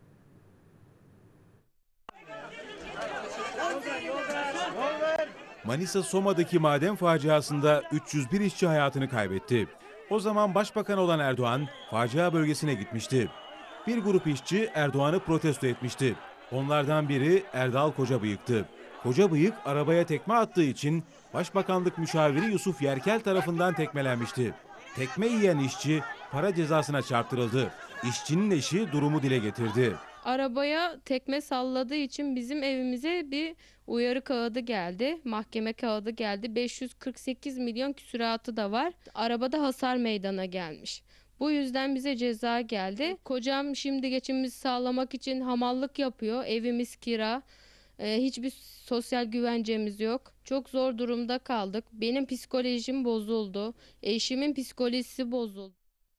Manisa Soma'daki maden faciasında 301 işçi hayatını kaybetti. O zaman başbakan olan Erdoğan facia bölgesine gitmişti. Bir grup işçi Erdoğan'ı protesto etmişti. Onlardan biri Erdal Kocabıyık'tı. Kocabıyık arabaya tekme attığı için Başbakanlık müşaviri Yusuf Yerkel tarafından tekmelenmişti. Tekme yiyen işçi para cezasına çarptırıldı. İşçinin eşi durumu dile getirdi. Arabaya tekme salladığı için bizim evimize bir uyarı kağıdı geldi. Mahkeme kağıdı geldi. 548 milyon küsuratı da var. Arabada hasar meydana gelmiş. Bu yüzden bize ceza geldi. Kocam şimdi geçimimizi sağlamak için hamallık yapıyor. Evimiz kira. Hiçbir sosyal güvencemiz yok. Çok zor durumda kaldık. Benim psikolojim bozuldu. Eşimin psikolojisi bozuldu.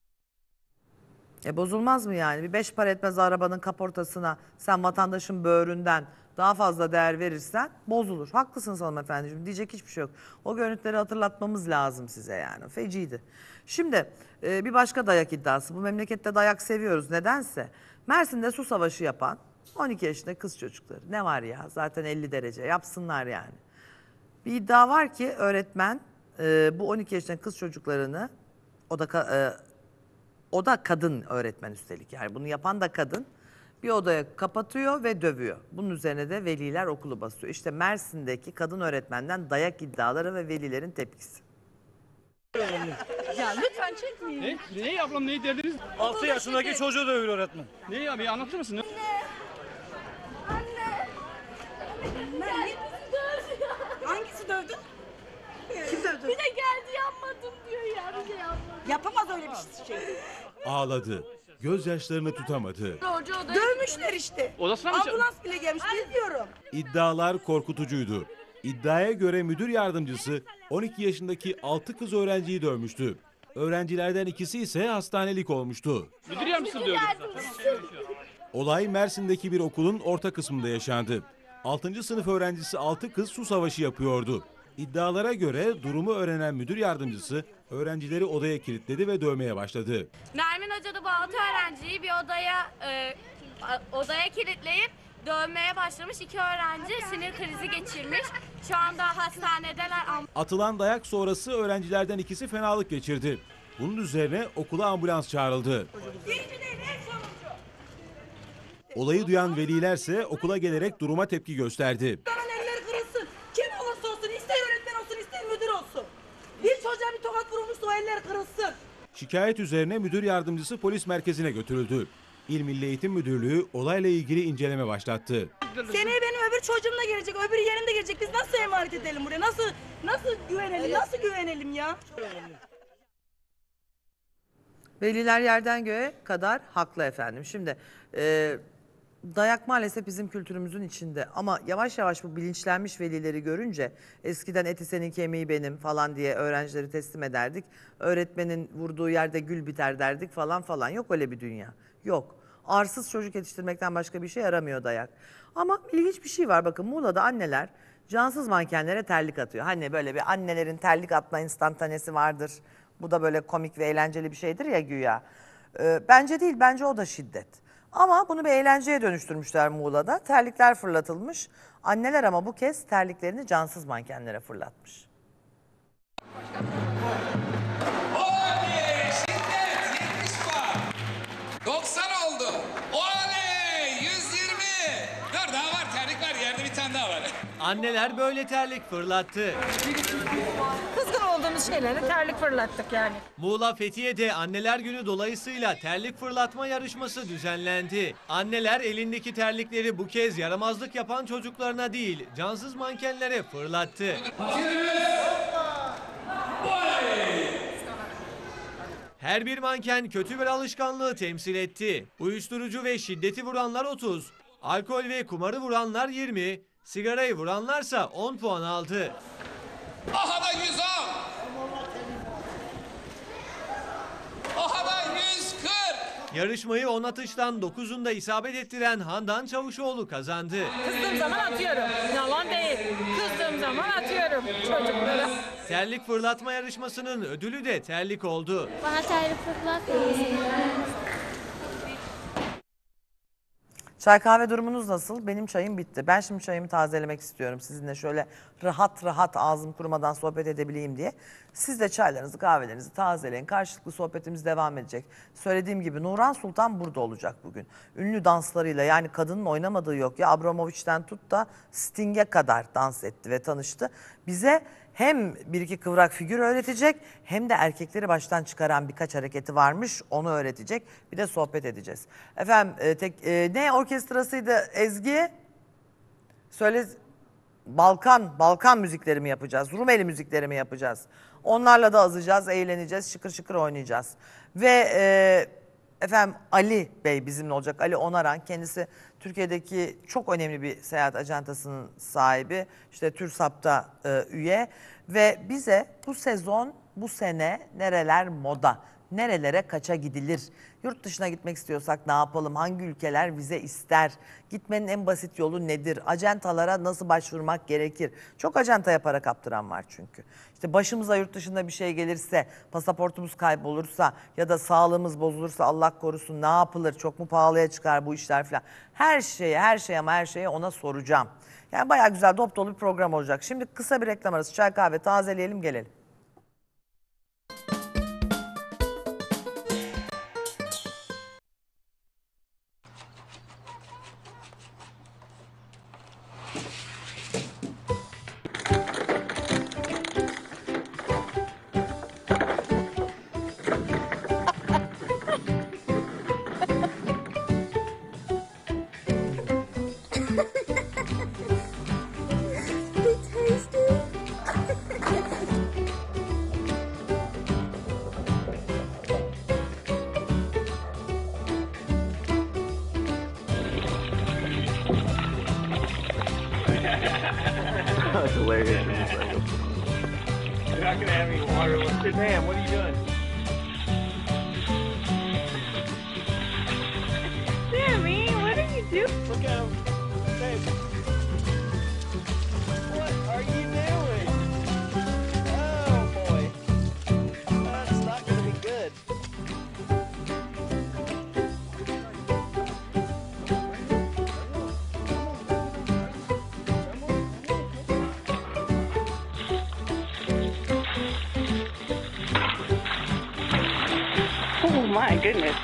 Bozulmaz mı yani? Bir 5 para etmez arabanın kaportasına sen vatandaşın böğründen daha fazla değer verirsen bozulur. Haklısınız hanımefendiciğim. Diyecek hiçbir şey yok. O görüntüleri hatırlatmamız lazım size yani. Feciydi. Şimdi bir başka dayak iddiası. Bu memlekette dayak seviyoruz nedense. Mersin'de su savaşı yapan 12 yaşında kız çocukları. Ne var ya zaten 50 derece yapsınlar yani. Bir iddia var ki öğretmen bu 12 yaşında kız çocuklarını o da kadın öğretmen üstelik yani bunu yapan da kadın bir odaya kapatıyor ve dövüyor. Bunun üzerine de veliler okulu basıyor. İşte Mersin'deki kadın öğretmenden dayak iddiaları ve velilerin tepkisi. Ya lütfen çekmeyin. Ne ablam neyi derdiniz? 6 yaşındaki çocuğu dövüyor öğretmen. Neyi abi anlatır mısın? Anne. Hangisi dövdü? Kim dövdü? Bir de geldi yapmadım diyor ya. Bir de yapmadım. Yapamaz öyle bir şey. Ağladı. Gözyaşlarını tutamadı. Dövmüşler işte. Odasına mı Ambulans bile gelmiş bilmiyorum. İddialar korkutucuydu. İddiaya göre müdür yardımcısı 12 yaşındaki 6 kız öğrenciyi dövmüştü. Öğrencilerden ikisi ise hastanelik olmuştu. Müdür yardımcısı dövdü. Olay Mersin'deki bir okulun orta kısmında yaşandı. 6. sınıf öğrencisi 6 kız su savaşı yapıyordu. İddialara göre durumu öğrenen müdür yardımcısı öğrencileri odaya kilitledi ve dövmeye başladı. Nermin Hoca da bu 6 öğrenciyi bir odaya kilitleyip dövmeye başlamış. 2 öğrenci sinir krizi geçirmiş. Şu anda hastanedeler. Atılan dayak sonrası öğrencilerden ikisi fenalık geçirdi. Bunun üzerine okula ambulans çağrıldı. Olayı duyan velilerse okula gelerek duruma tepki gösterdi. Elleri kırılsın. Kim olursa olsun, ister öğretmen olsun, ister müdür olsun. Bir çocuğa bir tokat vurulmuşsa o eller kırılsın. Şikayet üzerine müdür yardımcısı polis merkezine götürüldü. İl Milli Eğitim Müdürlüğü olayla ilgili inceleme başlattı. Seneye benim öbür çocuğum da gelecek, öbürü yerinde gelecek. Biz nasıl emanet edelim buraya? Nasıl güvenelim ya? Veliler yerden göğe kadar haklı efendim. Şimdi dayak maalesef bizim kültürümüzün içinde ama yavaş yavaş bu bilinçlenmiş velileri görünce eskiden eti senin kemiği benim falan diye öğrencileri teslim ederdik. Öğretmenin vurduğu yerde gül biter derdik falan. Yok öyle bir dünya. Yok. Arsız çocuk yetiştirmekten başka bir şey yaramıyor dayak. Ama ilginç bir şey var, bakın Muğla'da anneler cansız mankenlere terlik atıyor. Hani böyle bir annelerin terlik atma instantanesi vardır. Bu da böyle komik ve eğlenceli bir şeydir ya güya. Bence değil, bence o da şiddet. Ama bunu bir eğlenceye dönüştürmüşler Muğla'da. Terlikler fırlatılmış. Anneler ama bu kez terliklerini cansız mankenlere fırlatmış. Oley! Şiddet 70 var. 90 oldu. Oley! 120. Dur daha var, terlik var. Yerde bir tane daha var. Anneler böyle terlik fırlattı. Kızgın olduğumuz şeylere terlik fırlattık yani. Muğla Fethiye'de Anneler Günü dolayısıyla terlik fırlatma yarışması düzenlendi. Anneler elindeki terlikleri bu kez yaramazlık yapan çocuklarına değil, cansız mankenlere fırlattı. Her bir manken kötü bir alışkanlığı temsil etti. Uyuşturucu ve şiddeti vuranlar 30, alkol ve kumarı vuranlar 20, sigarayı vuranlarsa 10 puan aldı. Aha da 110. Aha da 140. Yarışmayı 10 atıştan 9'unda isabet ettiren Handan Çavuşoğlu kazandı. Kızdığım zaman atıyorum. Yalan değil. Kızdığım zaman atıyorum çocuklara. Terlik fırlatma yarışmasının ödülü de terlik oldu. Bana terlik fırlatmıyorsun. Çay kahve durumunuz nasıl? Benim çayım bitti. Ben şimdi çayımı tazelemek istiyorum. Sizinle şöyle rahat ağzım kurumadan sohbet edebileyim diye. Siz de çaylarınızı kahvelerinizi tazeleyin. Karşılıklı sohbetimiz devam edecek. Söylediğim gibi Nurhan Sultan burada olacak bugün. Ünlü danslarıyla, yani kadının oynamadığı yok ya, Abramovich'ten tut da Sting'e kadar dans etti ve tanıştı. Bize hem bir iki kıvrak figür öğretecek hem de erkekleri baştan çıkaran birkaç hareketi varmış, onu öğretecek. Bir de sohbet edeceğiz. Efendim ne orkestrasıydı Ezgi? Söyle, Balkan müzikleri mi yapacağız? Rumeli müzikleri mi yapacağız? Onlarla da azacağız, eğleneceğiz, şıkır şıkır oynayacağız. Ve efendim Ali Bey bizimle olacak. Ali Onaran, kendisi Türkiye'deki çok önemli bir seyahat ajantasının sahibi. İşte TÜRSAP'ta üye ve bize bu sezon, bu sene nereler moda, nerelere kaça gidilir, yurt dışına gitmek istiyorsak ne yapalım, hangi ülkeler vize ister, gitmenin en basit yolu nedir, acentalara nasıl başvurmak gerekir. Çok acentaya para kaptıran var çünkü. İşte başımıza yurt dışında bir şey gelirse, pasaportumuz kaybolursa ya da sağlığımız bozulursa Allah korusun ne yapılır, çok mu pahalıya çıkar bu işler falan. Her şeye ona soracağım. Yani bayağı güzel, dop dolu bir program olacak. Şimdi kısa bir reklam arası, çay kahve tazeleyelim, gelelim. That's hilarious. You're not gonna have any water. Damn, what are you doing? Sammy, what are you doing? Look at him. Hey. What are you doing? Oh boy. That's not gonna be good. Oh my goodness.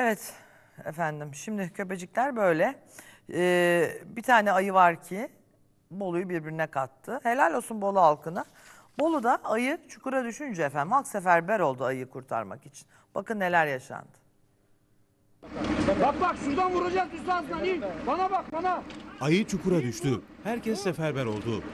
Evet efendim, şimdi köpecikler böyle. Bir tane ayı var ki Bolu'yu birbirine kattı. Helal olsun Bolu halkına. Bolu'da ayı çukura düşünce efendim halk seferber oldu ayıyı kurtarmak için. Bakın neler yaşandı. Bak şuradan vuracağız üstadına değil. Bana bak bana. Ayı çukura düştü. Herkes seferber oldu.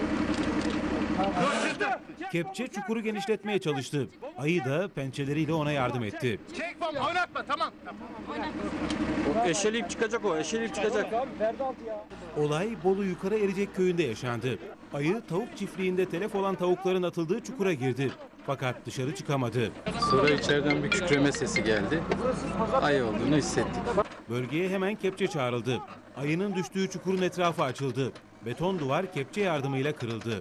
Kepçe çukuru genişletmeye çalıştı. Ayı da pençeleriyle ona yardım etti. Çek baba oynatma tamam. Eşeleyip çıkacak o, eşeleyip çıkacak. Olay Bolu Yukarı Ericek köyünde yaşandı. Ayı tavuk çiftliğinde telef olan tavukların atıldığı çukura girdi. Fakat dışarı çıkamadı. Sonra içeriden bir kükreme sesi geldi. Ayı olduğunu hissettik. Bölgeye hemen kepçe çağrıldı. Ayının düştüğü çukurun etrafı açıldı. Beton duvar kepçe yardımıyla kırıldı.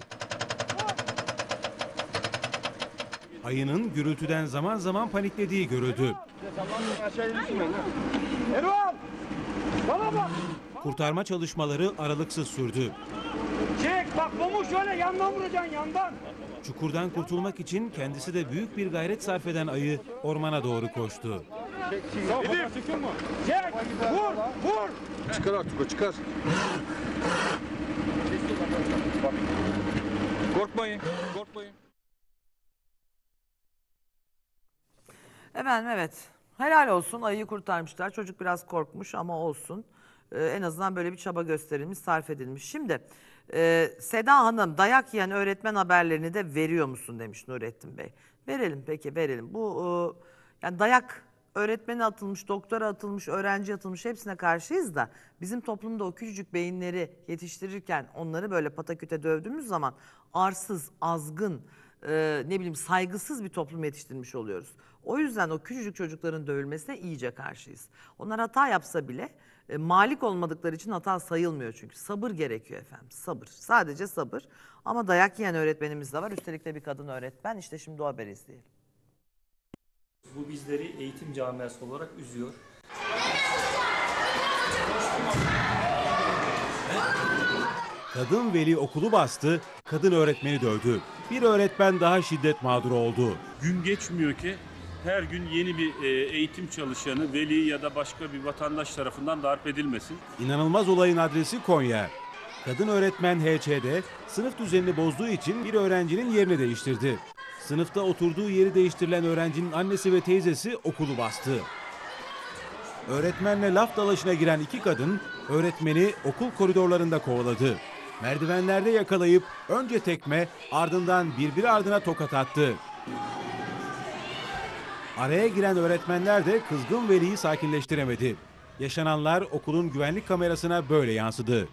Ayının gürültüden zaman zaman paniklediği görüldü. Erol! Bana bak! Kurtarma çalışmaları aralıksız sürdü. Çek bak mumu şöyle yandan vuracaksın yandan. Çukurdan kurtulmak için kendisi de büyük bir gayret sarf eden ayı ormana doğru koştu. Çek! Vur! Vur! Çıkar artık o, çıkar. Korkmayın, korkmayın. Efendim evet, helal olsun, ayıyı kurtarmışlar. Çocuk biraz korkmuş ama olsun. En azından böyle bir çaba gösterilmiş, sarf edilmiş. Şimdi Seda Hanım, dayak yiyen öğretmen haberlerini de veriyor musun demiş Nurettin Bey. Verelim peki, verelim. Bu yani dayak öğretmene atılmış, doktora atılmış, öğrenci atılmış, hepsine karşıyız da bizim toplumda o küçücük beyinleri yetiştirirken onları böyle pataküte dövdüğümüz zaman arsız, azgın, ne bileyim saygısız bir toplum yetiştirmiş oluyoruz. O yüzden o küçücük çocukların dövülmesine iyice karşıyız. Onlar hata yapsa bile malik olmadıkları için hata sayılmıyor çünkü. Sabır gerekiyor efendim, sabır. Sadece sabır. Ama dayak yiyen öğretmenimiz de var. Üstelik de bir kadın öğretmen. İşte şimdi o haberi izleyelim. Bu bizleri eğitim camiası olarak üzüyor. Kadın veli okulu bastı, kadın öğretmeni dövdü. Bir öğretmen daha şiddet mağduru oldu. Gün geçmiyor ki her gün yeni bir eğitim çalışanı, veli ya da başka bir vatandaş tarafından darp edilmesin. İnanılmaz olayın adresi Konya. Kadın öğretmen HÇ'de sınıf düzenini bozduğu için bir öğrencinin yerini değiştirdi. Sınıfta oturduğu yeri değiştirilen öğrencinin annesi ve teyzesi okulu bastı. Öğretmenle laf dalaşına giren iki kadın öğretmeni okul koridorlarında kovaladı. Merdivenlerde yakalayıp önce tekme, ardından birbiri ardına tokat attı. Araya giren öğretmenler de kızgın veliyi sakinleştiremedi. Yaşananlar okulun güvenlik kamerasına böyle yansıdı.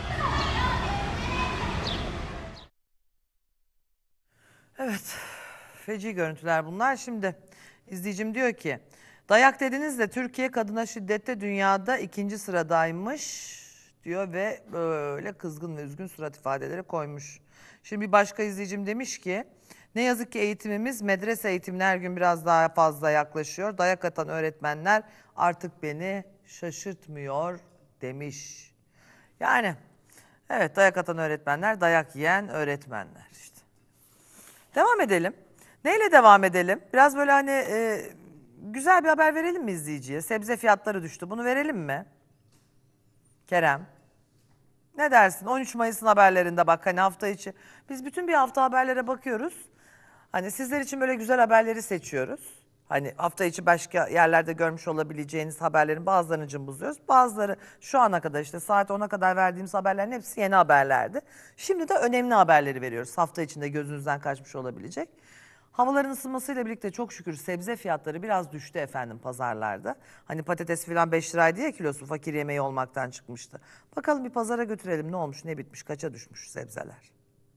Evet, feci görüntüler bunlar. Şimdi izleyicim diyor ki, dayak dediniz de Türkiye kadına şiddette dünyada 2. sıradaymış diyor ve böyle kızgın ve üzgün surat ifadeleri koymuş. Şimdi bir başka izleyicim demiş ki, ne yazık ki eğitimimiz medrese eğitimine her gün biraz daha fazla yaklaşıyor. Dayak atan öğretmenler artık beni şaşırtmıyor demiş. Yani evet, dayak atan öğretmenler, dayak yiyen öğretmenler işte. Devam edelim. Neyle devam edelim? Biraz böyle hani güzel bir haber verelim mi izleyiciye? Sebze fiyatları düştü. Bunu verelim mi? Kerem. Ne dersin? 13 Mayıs'ın haberlerinde bak hani hafta içi. Biz bütün bir hafta haberlere bakıyoruz. Hani sizler için böyle güzel haberleri seçiyoruz. Hani hafta içi başka yerlerde görmüş olabileceğiniz haberlerin bazılarını cımbızlıyoruz. Bazıları şu ana kadar işte saat 10'a kadar verdiğimiz haberlerin hepsi yeni haberlerdi. Şimdi de önemli haberleri veriyoruz. Hafta içinde gözünüzden kaçmış olabilecek. Havaların ısınmasıyla birlikte çok şükür sebze fiyatları biraz düştü efendim pazarlarda. Hani patates falan 5 liraydı ya kilosu, fakir yemeği olmaktan çıkmıştı. Bakalım bir pazara götürelim, ne olmuş, ne bitmiş, kaça düşmüş sebzeler.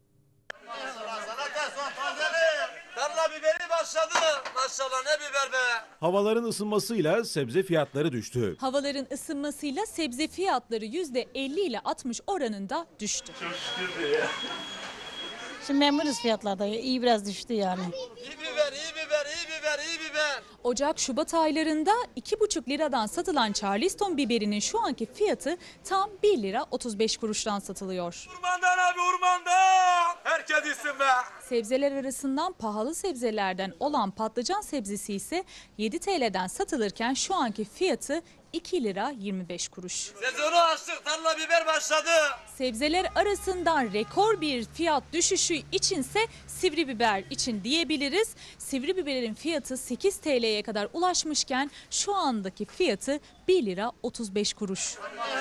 Tarla biberi başladı. Maşallah ne biber be. Havaların ısınmasıyla sebze fiyatları düştü. Havaların ısınmasıyla sebze fiyatları %50 ile 60 oranında düştü. Çok şükür be ya. Şimdi memnunuz fiyatlarda. İyi biraz düştü yani. İyi biber, iyi biber, iyi biber, iyi biber. biber. Ocak-Şubat aylarında 2,5 liradan satılan Charleston biberinin şu anki fiyatı tam 1 lira 35 kuruştan satılıyor. Urmandan abi urmandan. Herkes isim be. Sebzeler arasından pahalı sebzelerden olan patlıcan sebzesi ise 7 TL'den satılırken şu anki fiyatı 2 lira 25 kuruş. Sezonu açtık, tarla biber başladı. Sebzeler arasından rekor bir fiyat düşüşü içinse sivri biber için diyebiliriz. Sivri biberin fiyatı 8 TL'ye kadar ulaşmışken şu andaki fiyatı 1 lira 35 kuruş.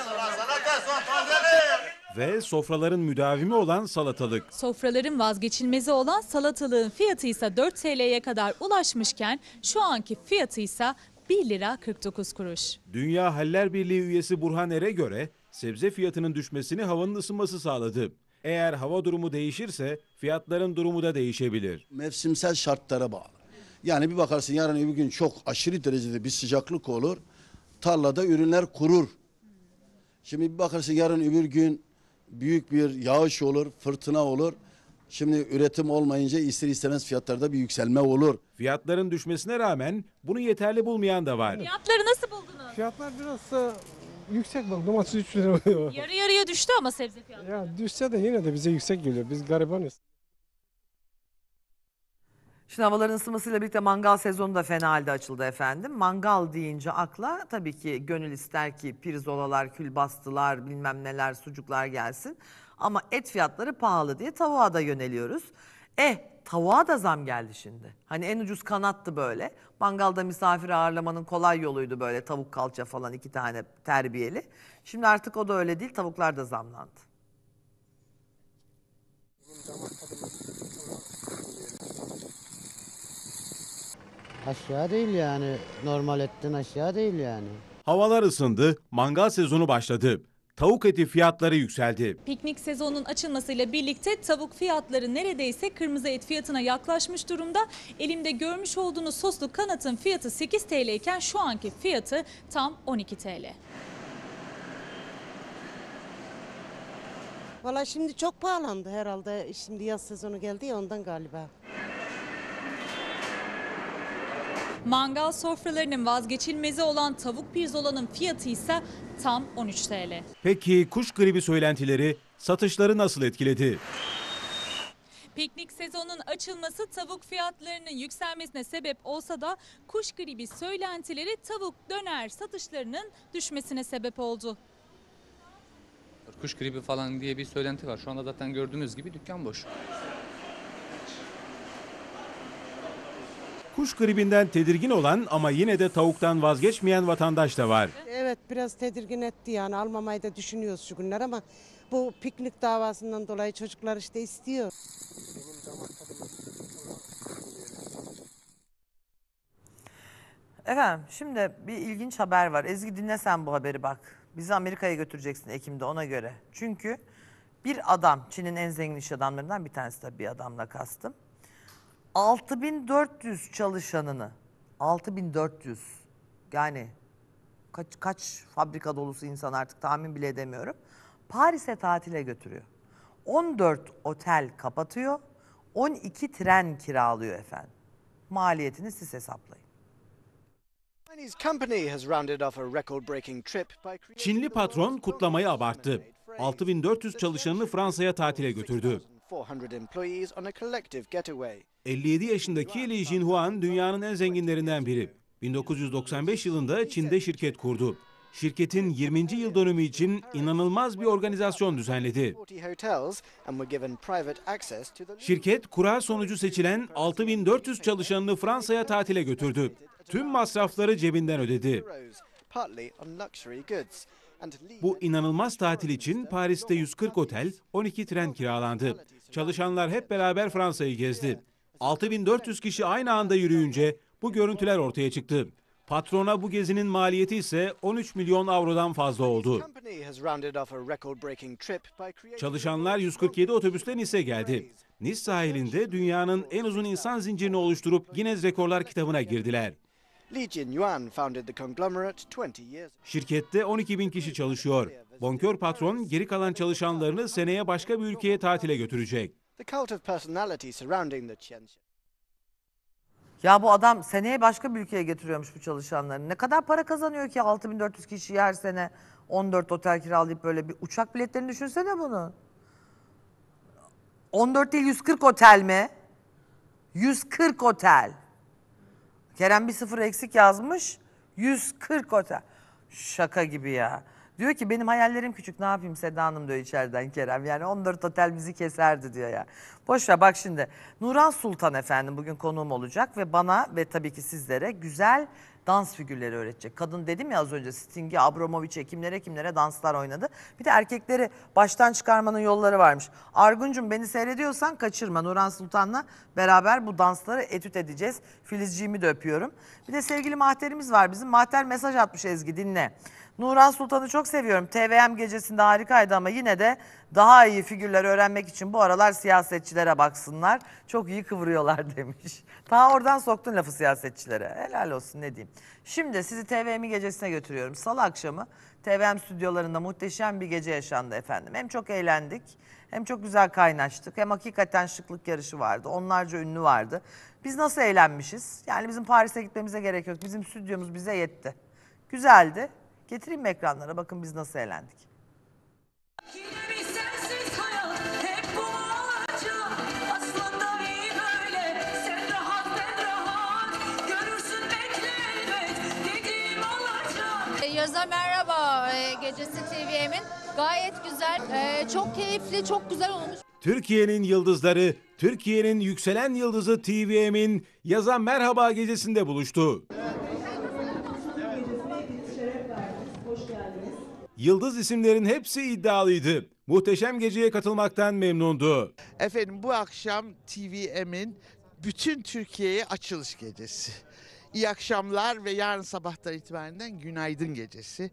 Ve sofraların müdavimi olan salatalık. Sofraların vazgeçilmezi olan salatalığın fiyatı ise 4 TL'ye kadar ulaşmışken şu anki fiyatı ise 1 lira 49 kuruş. Dünya Haller Birliği üyesi Burhan Er'e göre sebze fiyatının düşmesini havanın ısınması sağladı. Eğer hava durumu değişirse fiyatların durumu da değişebilir. Mevsimsel şartlara bağlı. Yani bir bakarsın yarın öbür gün çok aşırı derecede bir sıcaklık olur. Tarlada ürünler kurur. Şimdi bir bakarsın yarın öbür gün büyük bir yağış olur, fırtına olur. Şimdi üretim olmayınca ister istemez fiyatlarda bir yükselme olur. Fiyatların düşmesine rağmen bunu yeterli bulmayan da var. Fiyatları nasıl buldunuz? Fiyatlar biraz da yüksek bak. Domates 3 lira oluyor. Yarı yarıya düştü ama sebze fiyatları. Ya düşse de yine de bize yüksek geliyor. Biz garibanız. Şimdi havaların ısınmasıyla birlikte mangal sezonu da fena halde açıldı efendim. Mangal deyince akla tabii ki gönül ister ki pirzolalar, külbastılar, bilmem neler, sucuklar gelsin. Ama et fiyatları pahalı diye tavuğa da yöneliyoruz. Tavuğa da zam geldi şimdi. Hani en ucuz kanattı böyle. Mangalda misafir ağırlamanın kolay yoluydu böyle tavuk kalça falan 2 tane terbiyeli. Şimdi artık o da öyle değil, tavuklar da zamlandı. Aşağı değil yani. Normal etten aşağı değil yani. Havalar ısındı, mangal sezonu başladı. Tavuk eti fiyatları yükseldi. Piknik sezonunun açılmasıyla birlikte tavuk fiyatları neredeyse kırmızı et fiyatına yaklaşmış durumda. Elimde görmüş olduğunuz soslu kanatın fiyatı 8 TL iken şu anki fiyatı tam 12 TL. Valla şimdi çok pahalandı herhalde. Şimdi yaz sezonu geldi ya ondan galiba. Mangal sofralarının vazgeçilmezi olan tavuk pirzolanın fiyatı ise tam 13 TL. Peki kuş gribi söylentileri satışları nasıl etkiledi? Piknik sezonunun açılması tavuk fiyatlarının yükselmesine sebep olsa da kuş gribi söylentileri tavuk döner satışlarının düşmesine sebep oldu. Kuş gribi falan diye bir söylenti var. Şu anda zaten gördüğünüz gibi dükkan boş. Kuş gribinden tedirgin olan ama yine de tavuktan vazgeçmeyen vatandaş da var. Evet biraz tedirgin etti yani almamayı da düşünüyoruz şu günler ama bu piknik davasından dolayı çocuklar işte istiyor. Efendim şimdi bir ilginç haber var. Ezgi dinle sen bu haberi bak. Bizi Amerika'ya götüreceksin Ekim'de ona göre. Çünkü bir adam, Çin'in en zengin iş adamlarından bir tanesi tabii bir adamla kastım. 6400 çalışanını, 6400 yani kaç fabrika dolusu insan artık tahmin bile edemiyorum. Paris'e tatile götürüyor. 14 otel kapatıyor, 12 tren kiralıyor efendim. Maliyetini siz hesaplayın. Çinli patron kutlamayı abarttı. 6400 çalışanını Fransa'ya tatile götürdü. 57 yaşındaki Li Jinhuan dünyanın en zenginlerinden biri. 1995 yılında Çin'de şirket kurdu. Şirketin 20. yıl dönümü için inanılmaz bir organizasyon düzenledi. Şirket kura sonucu seçilen 6400 çalışanını Fransa'ya tatile götürdü. Tüm masrafları cebinden ödedi. Bu inanılmaz tatil için Paris'te 140 otel, 12 tren kiralandı. Çalışanlar hep beraber Fransa'yı gezdi. 6400 kişi aynı anda yürüyünce bu görüntüler ortaya çıktı. Patrona bu gezinin maliyeti ise 13 milyon avrodan fazla oldu. Çalışanlar 147 otobüsle Nice'e geldi. Nice sahilinde dünyanın en uzun insan zincirini oluşturup Guinness Rekorlar kitabına girdiler. Şirkette 12 bin kişi çalışıyor. Bonkör patron geri kalan çalışanlarını seneye başka bir ülkeye tatile götürecek. Ya bu adam seneye başka bir ülkeye getiriyormuş bu çalışanlarını. Ne kadar para kazanıyor ki 6400 kişi her sene 14 otel kiralayıp böyle bir uçak biletlerini düşünsene bunu. 14 değil 140 otel mi? 140 otel. Kerem bir sıfır eksik yazmış. 140 otel. Şaka gibi ya. Diyor ki benim hayallerim küçük, ne yapayım Seda Hanım diyor içeriden Kerem. Yani 14 otel bizi keserdi diyor ya. Boş ver bak şimdi. Nurhan Sultan efendim bugün konuğum olacak ve bana ve tabii ki sizlere güzel dans figürleri öğretecek. Kadın dedim ya az önce, Sting'i, Abramovich'e kimlere danslar oynadı. Bir de erkekleri baştan çıkarmanın yolları varmış. Argun'cum beni seyrediyorsan kaçırma. Nurhan Sultan'la beraber bu dansları etüt edeceğiz. Filizciğimi de öpüyorum. Bir de sevgili Mahter'imiz var bizim. Mahter mesaj atmış, Ezgi dinle. Nurhan Sultan'ı çok seviyorum. TVM gecesinde harikaydı ama yine de daha iyi figürleri öğrenmek için bu aralar siyasetçilere baksınlar. Çok iyi kıvırıyorlar demiş. Ta oradan soktun lafı siyasetçilere. Helal olsun, ne diyeyim. Şimdi sizi TVM gecesine götürüyorum. Salı akşamı TVM stüdyolarında muhteşem bir gece yaşandı efendim. Hem çok eğlendik, hem çok güzel kaynaştık, hem hakikaten şıklık yarışı vardı. Onlarca ünlü vardı. Biz nasıl eğlenmişiz? Yani bizim Paris'e gitmemize gerek yok. Bizim stüdyomuz bize yetti. Güzeldi. Getireyim mi ekranlara? Bakın biz nasıl eğlendik. Yaza merhaba gecesi TVM'in gayet güzel, çok keyifli, çok güzel olmuş. Türkiye'nin yıldızları, Türkiye'nin yükselen yıldızı TVM'in Yaza Merhaba gecesinde buluştu. Yıldız isimlerin hepsi iddialıydı. Muhteşem geceye katılmaktan memnundu. Efendim bu akşam TVM'in bütün Türkiye'ye açılış gecesi. İyi akşamlar ve yarın sabahtan itibaren günaydın gecesi.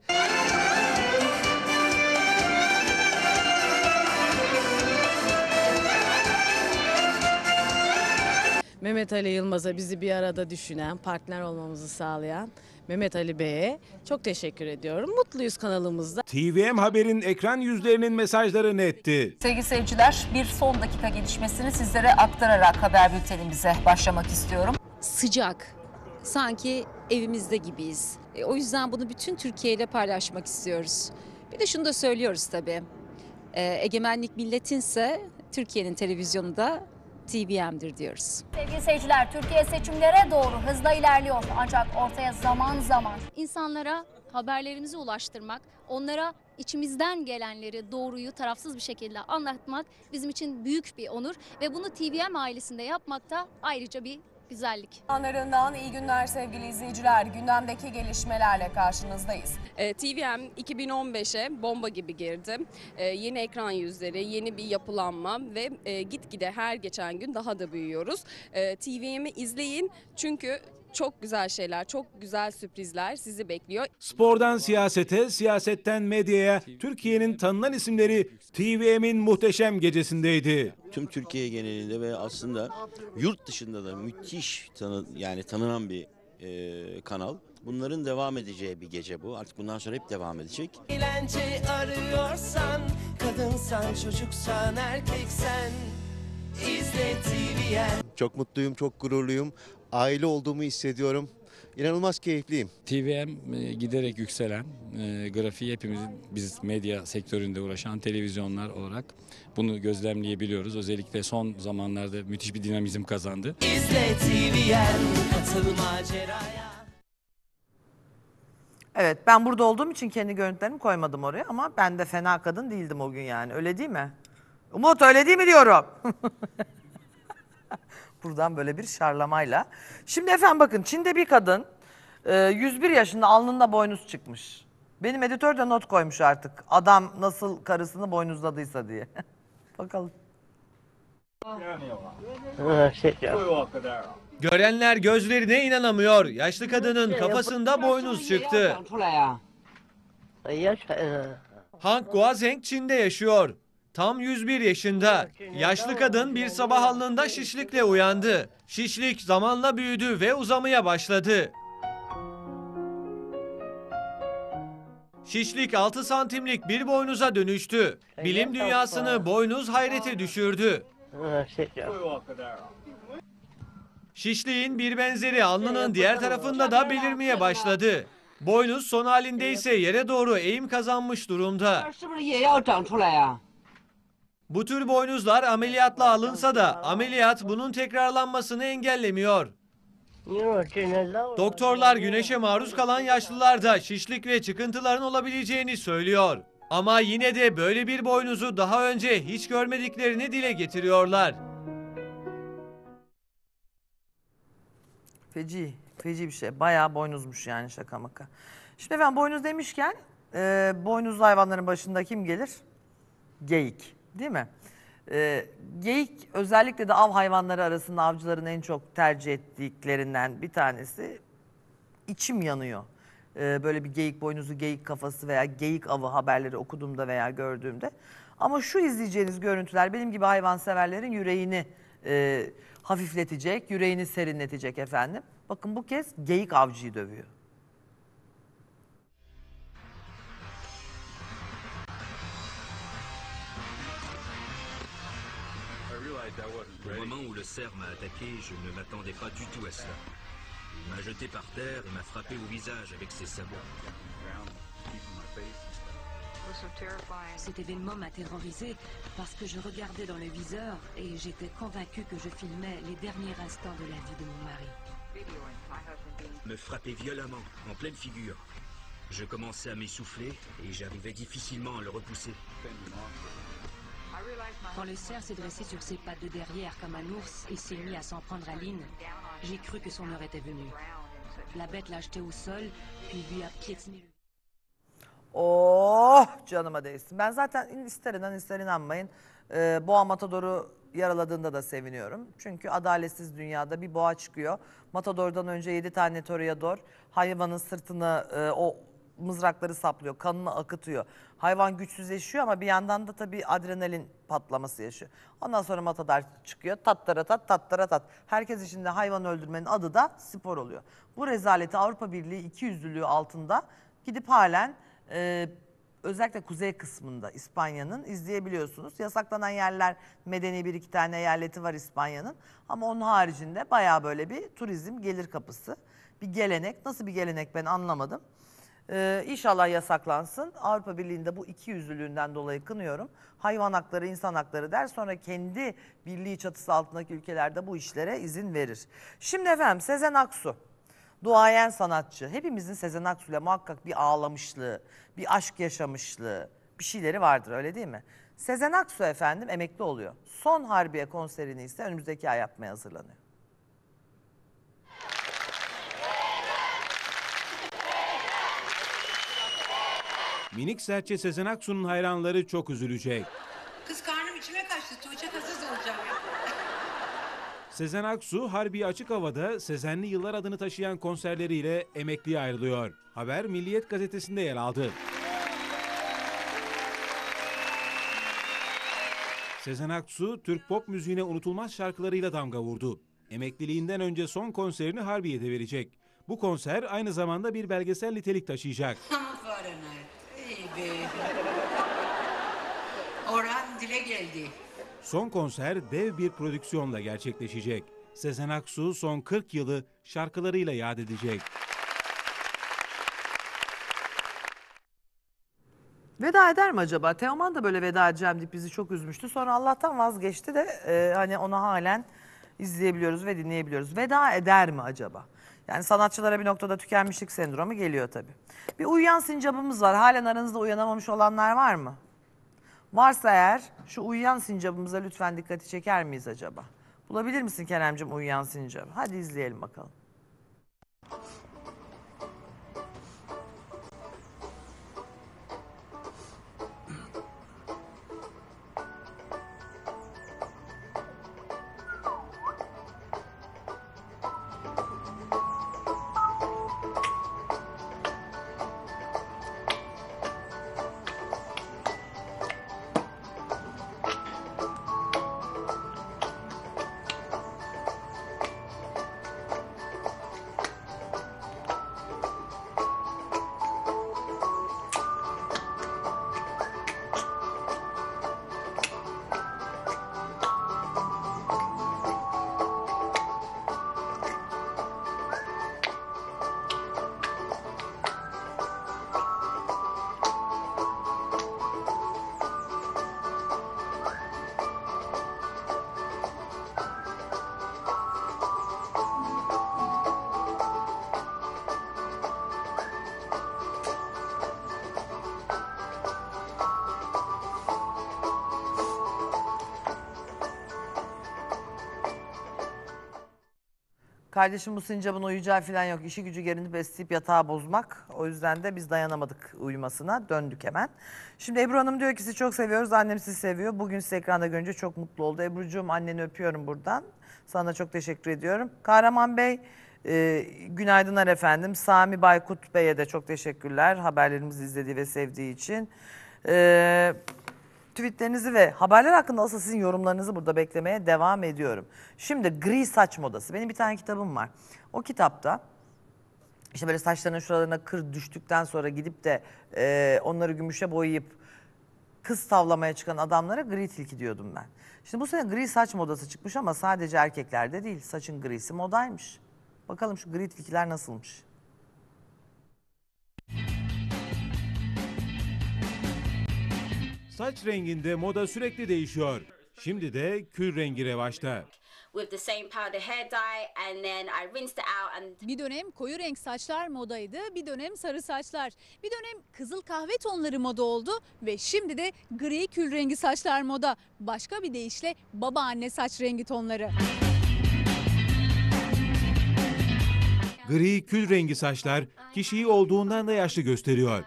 Mehmet Ali Yılmaz'a bizi bir arada düşünen, partner olmamızı sağlayan Mehmet Ali Bey'e çok teşekkür ediyorum. Mutluyuz kanalımızda. TVM Haber'in ekran yüzlerinin mesajları netti. Sevgili seyirciler, bir son dakika gelişmesini sizlere aktararak haber bültenimize başlamak istiyorum. Sıcak, sanki evimizde gibiyiz. O yüzden bunu bütün Türkiye ile paylaşmak istiyoruz. Bir de şunu da söylüyoruz tabii. Egemenlik milletinse Türkiye'nin televizyonu da TVM'dir diyoruz. Sevgili seyirciler, Türkiye seçimlere doğru hızla ilerliyor. Ancak ortaya zaman zaman İnsanlara haberlerimizi ulaştırmak, onlara içimizden gelenleri, doğruyu tarafsız bir şekilde anlatmak bizim için büyük bir onur ve bunu TVM ailesinde yapmak da ayrıca bir güzellik. Anlarından iyi günler sevgili izleyiciler. Gündemdeki gelişmelerle karşınızdayız. TVM 2015'e bomba gibi girdi. Yeni ekran yüzleri, yeni bir yapılanma ve gitgide her geçen gün daha da büyüyoruz. TVM'i izleyin çünkü çok güzel şeyler, çok güzel sürprizler sizi bekliyor. Spordan siyasete, siyasetten medyaya Türkiye'nin tanınan isimleri TVM'in muhteşem gecesindeydi. Tüm Türkiye genelinde ve aslında yurt dışında da müthiş tanınan bir kanal. Bunların devam edeceği bir gece bu. Artık bundan sonra hep devam edecek. Eğlence arıyorsan, kadınsan, çocuksan, erkeksen izle TVM. Çok mutluyum, çok gururluyum. Aile olduğumu hissediyorum. İnanılmaz keyifliyim. TVM giderek yükselen, grafiği hepimizin, biz medya sektöründe uğraşan televizyonlar olarak bunu gözlemleyebiliyoruz. Özellikle son zamanlarda müthiş bir dinamizm kazandı. İzle TVM, katıl maceraya. Evet, ben burada olduğum için kendi görüntülerimi koymadım oraya ama ben de fena kadın değildim o gün yani. Öyle değil mi? Umut öyle değil mi diyorum? Buradan böyle bir şarlamayla. Şimdi efendim bakın, Çin'de bir kadın 101 yaşında alnında boynuz çıkmış. Benim editör de not koymuş artık. Adam nasıl karısını boynuzladıysa diye. Bakalım. Görenler gözlerine inanamıyor. Yaşlı kadının kafasında boynuz çıktı. Hank Guazheng Çin'de yaşıyor. Tam 101 yaşında. Yaşlı kadın bir sabah alnında şişlikle uyandı. Şişlik zamanla büyüdü ve uzamaya başladı. Şişlik 6 santimlik bir boynuza dönüştü. Bilim dünyasını boynuz hayrete düşürdü. Şişliğin bir benzeri alnının diğer tarafında da belirmeye başladı. Boynuz son halinde ise yere doğru eğim kazanmış durumda. Bu tür boynuzlar ameliyatla alınsa da ameliyat bunun tekrarlanmasını engellemiyor. Doktorlar güneşe maruz kalan yaşlılarda şişlik ve çıkıntıların olabileceğini söylüyor. Ama yine de böyle bir boynuzu daha önce hiç görmediklerini dile getiriyorlar. Feci bir şey. Bayağı boynuzmuş yani, şaka maka. Şimdi efendim boynuz demişken boynuzlu hayvanların başında kim gelir? Geyik, değil mi? Geyik özellikle de av hayvanları arasında avcıların en çok tercih ettiklerinden bir tanesi. İçim yanıyor. Böyle bir geyik boynuzu, geyik kafası veya geyik avı haberleri okuduğumda veya gördüğümde. Ama şu izleyeceğiniz görüntüler benim gibi hayvanseverlerin yüreğini hafifletecek, yüreğini serinletecek efendim. Bakın bu kez geyik avcıyı dövüyor. Au moment où le cerf m'a attaqué, je ne m'attendais pas du tout à cela. Il m'a jeté par terre et m'a frappé au visage avec ses sabots. Cet événement m'a terrorisé parce que je regardais dans le viseur et j'étais convaincu que je filmais les derniers instants de la vie de mon mari. Me frappait violemment, en pleine figure. Je commençais à m'essouffler et j'arrivais difficilement à le repousser. Quand le cerf s'est dressé sur ses pattes de derrière comme un ours et s'est mis à s'en prendre à Lynn, j'ai cru que son heure était venue. La bête l'a jeté au sol, puis lui a piétiné le... Oh, canıma değsin. Ben zaten ister inan ister inanmayın boğa matadoru yaraladığında da seviniyorum. Çünkü adaletsiz dünyada bir boğa çıkıyor. Matadordan önce 7 tane toreador hayvanın sırtını o mızrakları saplıyor, kanını akıtıyor. Hayvan güçsüzleşiyor ama bir yandan da tabii adrenalin patlaması yaşıyor. Ondan sonra matador çıkıyor, tattara tat, tattara tat. Herkes içinde hayvan öldürmenin adı da spor oluyor. Bu rezaleti Avrupa Birliği ikiyüzlülüğü altında gidip halen özellikle kuzey kısmında İspanya'nın izleyebiliyorsunuz. Yasaklanan yerler, medeni bir iki tane eyaleti var İspanya'nın. Ama onun haricinde bayağı böyle bir turizm gelir kapısı. Bir gelenek. Nasıl bir gelenek ben anlamadım. İnşallah yasaklansın. Avrupa Birliği'nde bu ikiyüzlülüğünden dolayı kınıyorum. Hayvan hakları, insan hakları der, sonra kendi birliği çatısı altındaki ülkelerde bu işlere izin verir. Şimdi efendim Sezen Aksu, duayen sanatçı. Hepimizin Sezen Aksu'yla muhakkak bir ağlamışlığı, bir aşk yaşamışlığı, bir şeyleri vardır, öyle değil mi? Sezen Aksu efendim emekli oluyor. Son Harbiye konserini ise önümüzdeki ay yapmaya hazırlanıyor. Minik serçe Sezen Aksu'nun hayranları çok üzülecek. Kız karnım içime kaçtı. Tuğçe kasız olacağım. Sezen Aksu, Harbiye Açık Hava'da Sezenli Yıllar adını taşıyan konserleriyle emekliye ayrılıyor. Haber Milliyet gazetesinde yer aldı. Sezen Aksu, Türk pop müziğine unutulmaz şarkılarıyla damga vurdu. Emekliliğinden önce son konserini Harbiye'de verecek. Bu konser aynı zamanda bir belgesel nitelik taşıyacak. Orhan dile geldi. Son konser dev bir prodüksiyonla gerçekleşecek. Sezen Aksu son 40 yılı şarkılarıyla yad edecek. Veda eder mi acaba? Teoman da böyle veda edeceğim deyip bizi çok üzmüştü. Sonra Allah'tan vazgeçti de hani onu halen izleyebiliyoruz ve dinleyebiliyoruz. Veda eder mi acaba? Yani sanatçılara bir noktada tükenmişlik sendromu geliyor tabii. Bir uyuyan sincabımız var. Halen aranızda uyanamamış olanlar var mı? Varsa eğer şu uyuyan sincabımıza lütfen dikkati çeker miyiz acaba? Bulabilir misin Kerem'cim uyuyan sincabı? Hadi izleyelim bakalım. Kardeşim bu sincapın uyuyacağı falan yok. İşi gücü gerinip besleyip yatağı bozmak. O yüzden de biz dayanamadık uyumasına. Döndük hemen. Şimdi Ebru Hanım diyor ki sizi çok seviyoruz. Annem sizi seviyor. Bugün sizi ekranda görünce çok mutlu oldu. Ebru'cuğum anneni öpüyorum buradan. Sana çok teşekkür ediyorum. Kahraman Bey, günaydınlar efendim. Sami Baykut Bey'e de çok teşekkürler. Haberlerimizi izlediği ve sevdiği için. Tweetlerinizi ve haberler hakkında asıl sizin yorumlarınızı burada beklemeye devam ediyorum. Şimdi gri saç modası. Benim bir tane kitabım var. O kitapta işte böyle saçlarının şuralarına kır düştükten sonra gidip de onları gümüşe boyayıp kız tavlamaya çıkan adamlara gri tilki diyordum ben. Şimdi bu sene gri saç modası çıkmış ama sadece erkeklerde değil. Saçın grisi modaymış. Bakalım şu gri tilkiler nasılmış? Saç renginde moda sürekli değişiyor. Şimdi de kül rengi revaçta. Bir dönem koyu renk saçlar modaydı, bir dönem sarı saçlar, bir dönem kızıl kahve tonları moda oldu ve şimdi de gri kül rengi saçlar moda. Başka bir deyişle babaanne saç rengi tonları. Gri kül rengi saçlar kişiyi olduğundan da yaşlı gösteriyor.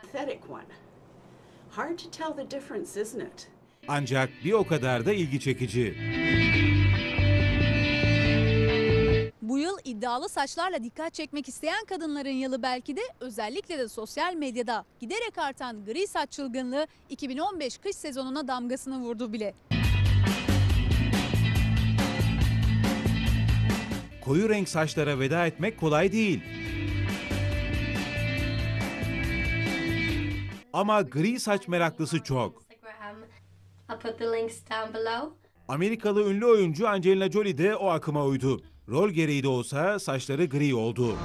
Ancak bir o kadar da ilgi çekici. Bu yıl iddialı saçlarla dikkat çekmek isteyen kadınların yılı belki de özellikle de sosyal medyada giderek artan gri saç çılgınlığı 2015 kış sezonuna damgasını vurdu bile. Koyu renk saçlara veda etmek kolay değil. Ama gri saç meraklısı çok. Amerikalı ünlü oyuncu Angelina Jolie de o akıma uydu. Rol gereği de olsa saçları gri oldu.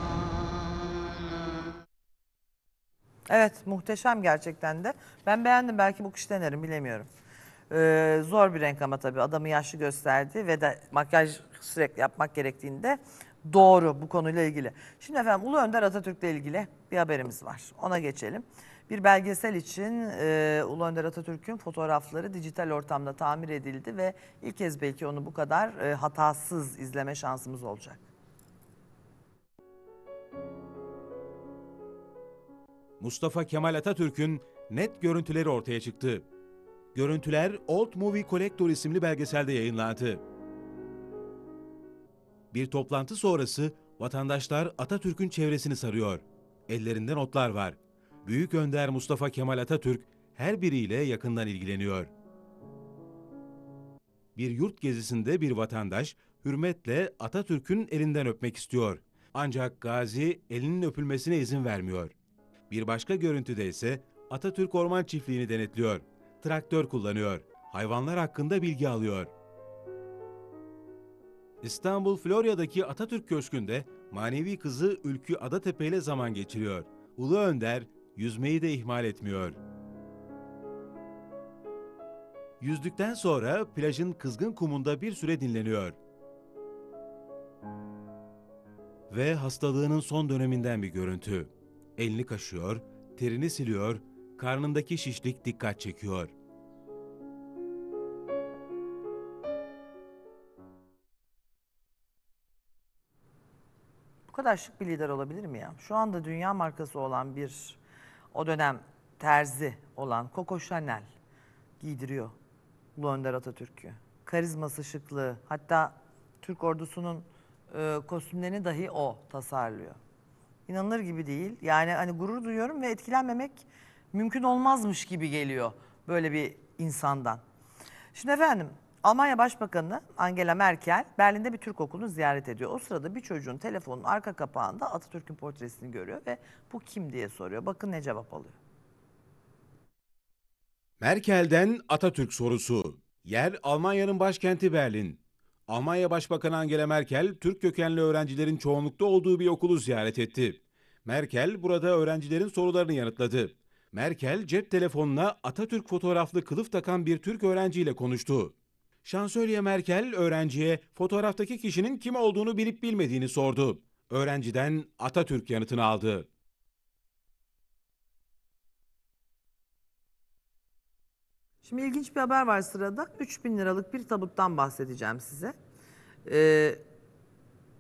Evet, muhteşem gerçekten de. Ben beğendim, belki bu kış denerim, bilemiyorum. Zor bir renk ama tabii adamı yaşlı gösterdi ve de makyaj sürekli yapmak gerektiğinde doğru bu konuyla ilgili. Şimdi efendim Ulu Önder Atatürk'le ilgili bir haberimiz var. Ona geçelim. Bir belgesel için Ulu Önder Atatürk'ün fotoğrafları dijital ortamda tamir edildi ve ilk kez belki onu bu kadar hatasız izleme şansımız olacak. Mustafa Kemal Atatürk'ün net görüntüleri ortaya çıktı. Görüntüler Old Movie Collector isimli belgeselde yayınlandı. Bir toplantı sonrası vatandaşlar Atatürk'ün çevresini sarıyor. Ellerinde notlar var. Büyük Önder Mustafa Kemal Atatürk her biriyle yakından ilgileniyor. Bir yurt gezisinde bir vatandaş hürmetle Atatürk'ün elinden öpmek istiyor. Ancak Gazi elinin öpülmesine izin vermiyor. Bir başka görüntüde ise Atatürk Orman Çiftliği'ni denetliyor. Traktör kullanıyor. Hayvanlar hakkında bilgi alıyor. İstanbul Florya'daki Atatürk Köşkü'nde manevi kızı Ülkü Adatepe ile zaman geçiriyor. Ulu Önder yüzmeyi de ihmal etmiyor. Yüzdükten sonra plajın kızgın kumunda bir süre dinleniyor. Ve hastalığının son döneminden bir görüntü. Elini kaşıyor, terini siliyor, karnındaki şişlik dikkat çekiyor. Bu kadar şık bir lider olabilir mi ya? Şu anda dünya markası olan bir, o dönem terzi olan Coco Chanel giydiriyor Ulu Önder Atatürk'ü. Karizması, şıklığı, hatta Türk ordusunun kostümlerini dahi o tasarlıyor. İnanılır gibi değil. Yani hani gurur duyuyorum ve etkilenmemek mümkün olmazmış gibi geliyor böyle bir insandan. Şimdi efendim Almanya Başbakanı Angela Merkel Berlin'de bir Türk okulunu ziyaret ediyor. O sırada bir çocuğun telefonun arka kapağında Atatürk'ün portresini görüyor ve bu kim diye soruyor. Bakın ne cevap alıyor. Merkel'den Atatürk sorusu. Yer Almanya'nın başkenti Berlin. Almanya Başbakanı Angela Merkel, Türk kökenli öğrencilerin çoğunlukta olduğu bir okulu ziyaret etti. Merkel burada öğrencilerin sorularını yanıtladı. Merkel cep telefonuna Atatürk fotoğraflı kılıf takan bir Türk öğrenciyle konuştu. Şansölye Merkel öğrenciye fotoğraftaki kişinin kim olduğunu bilip bilmediğini sordu. Öğrenciden Atatürk yanıtını aldı. Şimdi ilginç bir haber var sırada. 3.000 liralık bir tabuttan bahsedeceğim size.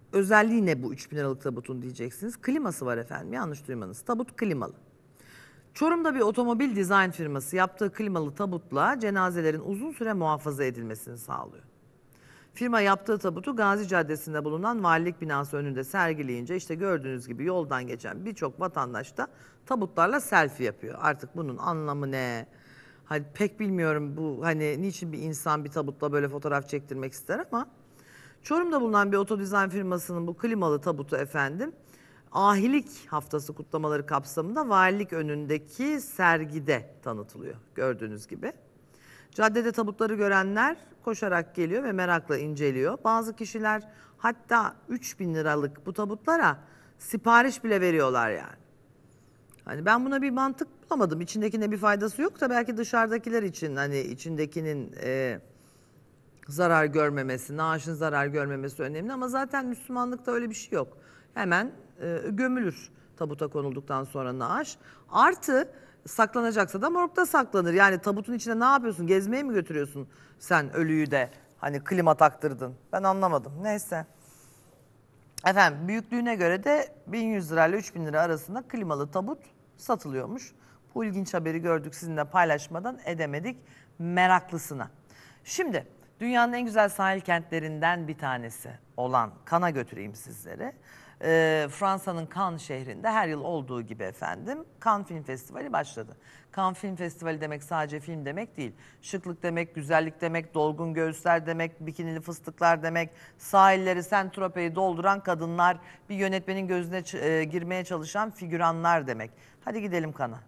özelliği ne bu 3000 liralık tabutun diyeceksiniz. Kliması var efendim, yanlış duymanız. Tabut klimalı. Çorum'da bir otomobil dizayn firması yaptığı klimalı tabutla cenazelerin uzun süre muhafaza edilmesini sağlıyor. Firma yaptığı tabutu Gazi Caddesi'nde bulunan valilik binası önünde sergileyince işte gördüğünüz gibi yoldan geçen birçok vatandaş da tabutlarla selfie yapıyor. Artık bunun anlamı ne? Hani pek bilmiyorum bu hani niçin bir insan bir tabutla böyle fotoğraf çektirmek ister ama Çorum'da bulunan bir otodizayn firmasının bu klimalı tabutu efendim ahilik haftası kutlamaları kapsamında valilik önündeki sergide tanıtılıyor gördüğünüz gibi. Caddede tabutları görenler koşarak geliyor ve merakla inceliyor. Bazı kişiler hatta 3000 liralık bu tabutlara sipariş bile veriyorlar yani. Hani ben buna bir mantık bulamadım. İçindekine bir faydası yok da belki dışarıdakiler için hani içindekinin zarar görmemesi, naaşın zarar görmemesi önemli ama zaten Müslümanlıkta öyle bir şey yok. Hemen gömülür tabuta konulduktan sonra naaş. Artı saklanacaksa da morgda saklanır. Yani tabutun içine ne yapıyorsun? Gezmeye mi götürüyorsun sen ölüyü de? Hani klima taktırdın. Ben anlamadım. Neyse. Efendim büyüklüğüne göre de 1100 lirayla 3000 lira arasında klimalı tabut satılıyormuş. Bu ilginç haberi gördük, sizinle paylaşmadan edemedik meraklısına. Şimdi dünyanın en güzel sahil kentlerinden bir tanesi olan Cannes'a götüreyim sizleri. Fransa'nın Cannes şehrinde her yıl olduğu gibi efendim Cannes Film Festivali başladı. Cannes Film Festivali demek sadece film demek değil. Şıklık demek, güzellik demek, dolgun göğüsler demek, bikinili fıstıklar demek, sahilleri Saint-Tropez'i dolduran kadınlar, bir yönetmenin gözüne girmeye çalışan figüranlar demek. Hadi gidelim Cannes'a.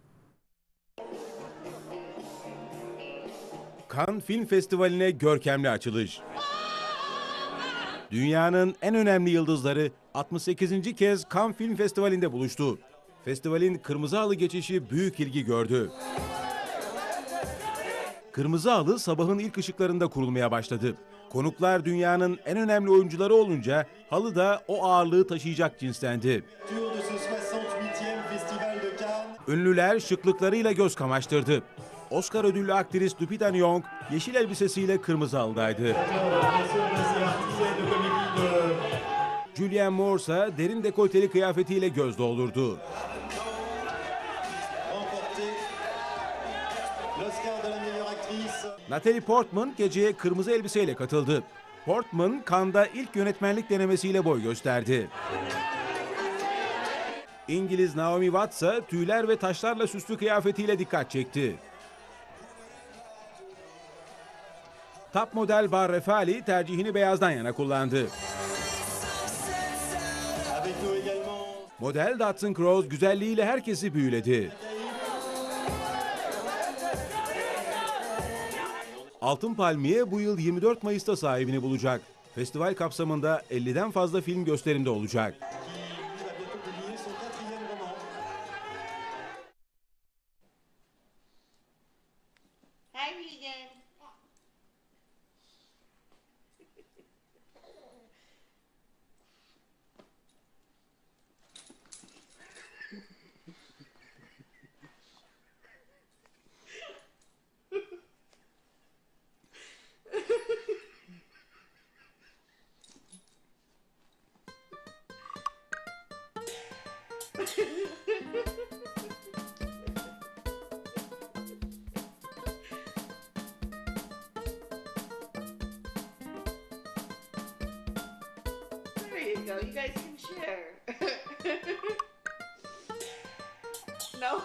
Cannes Film Festivali'ne görkemli açılış. Dünyanın en önemli yıldızları 68. kez Cannes Film Festivali'nde buluştu. Festivalin kırmızı halı geçişi büyük ilgi gördü. Kırmızı halı sabahın ilk ışıklarında kurulmaya başladı. Konuklar dünyanın en önemli oyuncuları olunca halı da o ağırlığı taşıyacak cinstendi. Ünlüler şıklıklarıyla göz kamaştırdı. Oscar ödüllü aktris Lupita Nyong'o yeşil elbisesiyle kırmızı halıdaydı. Julianne Moore ise derin dekolteli kıyafetiyle göz doldurdu. Natalie Portman geceye kırmızı elbiseyle katıldı. Portman, Cannes'da ilk yönetmenlik denemesiyle boy gösterdi. İngiliz Naomi Watts ise tüyler ve taşlarla süslü kıyafetiyle dikkat çekti. Top model Bar Refali tercihini beyazdan yana kullandı. Model Dustin Crowe güzelliğiyle herkesi büyüledi. Altın Palmiye bu yıl 24 Mayıs'ta sahibini bulacak. Festival kapsamında 50'den fazla film gösterimde olacak. There you go. You guys can share. No.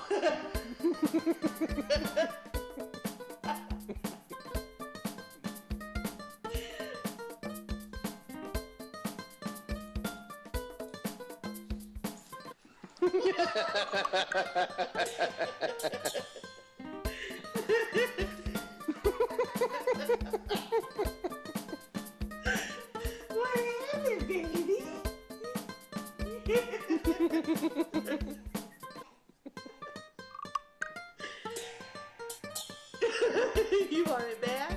What happened, baby? You want it back?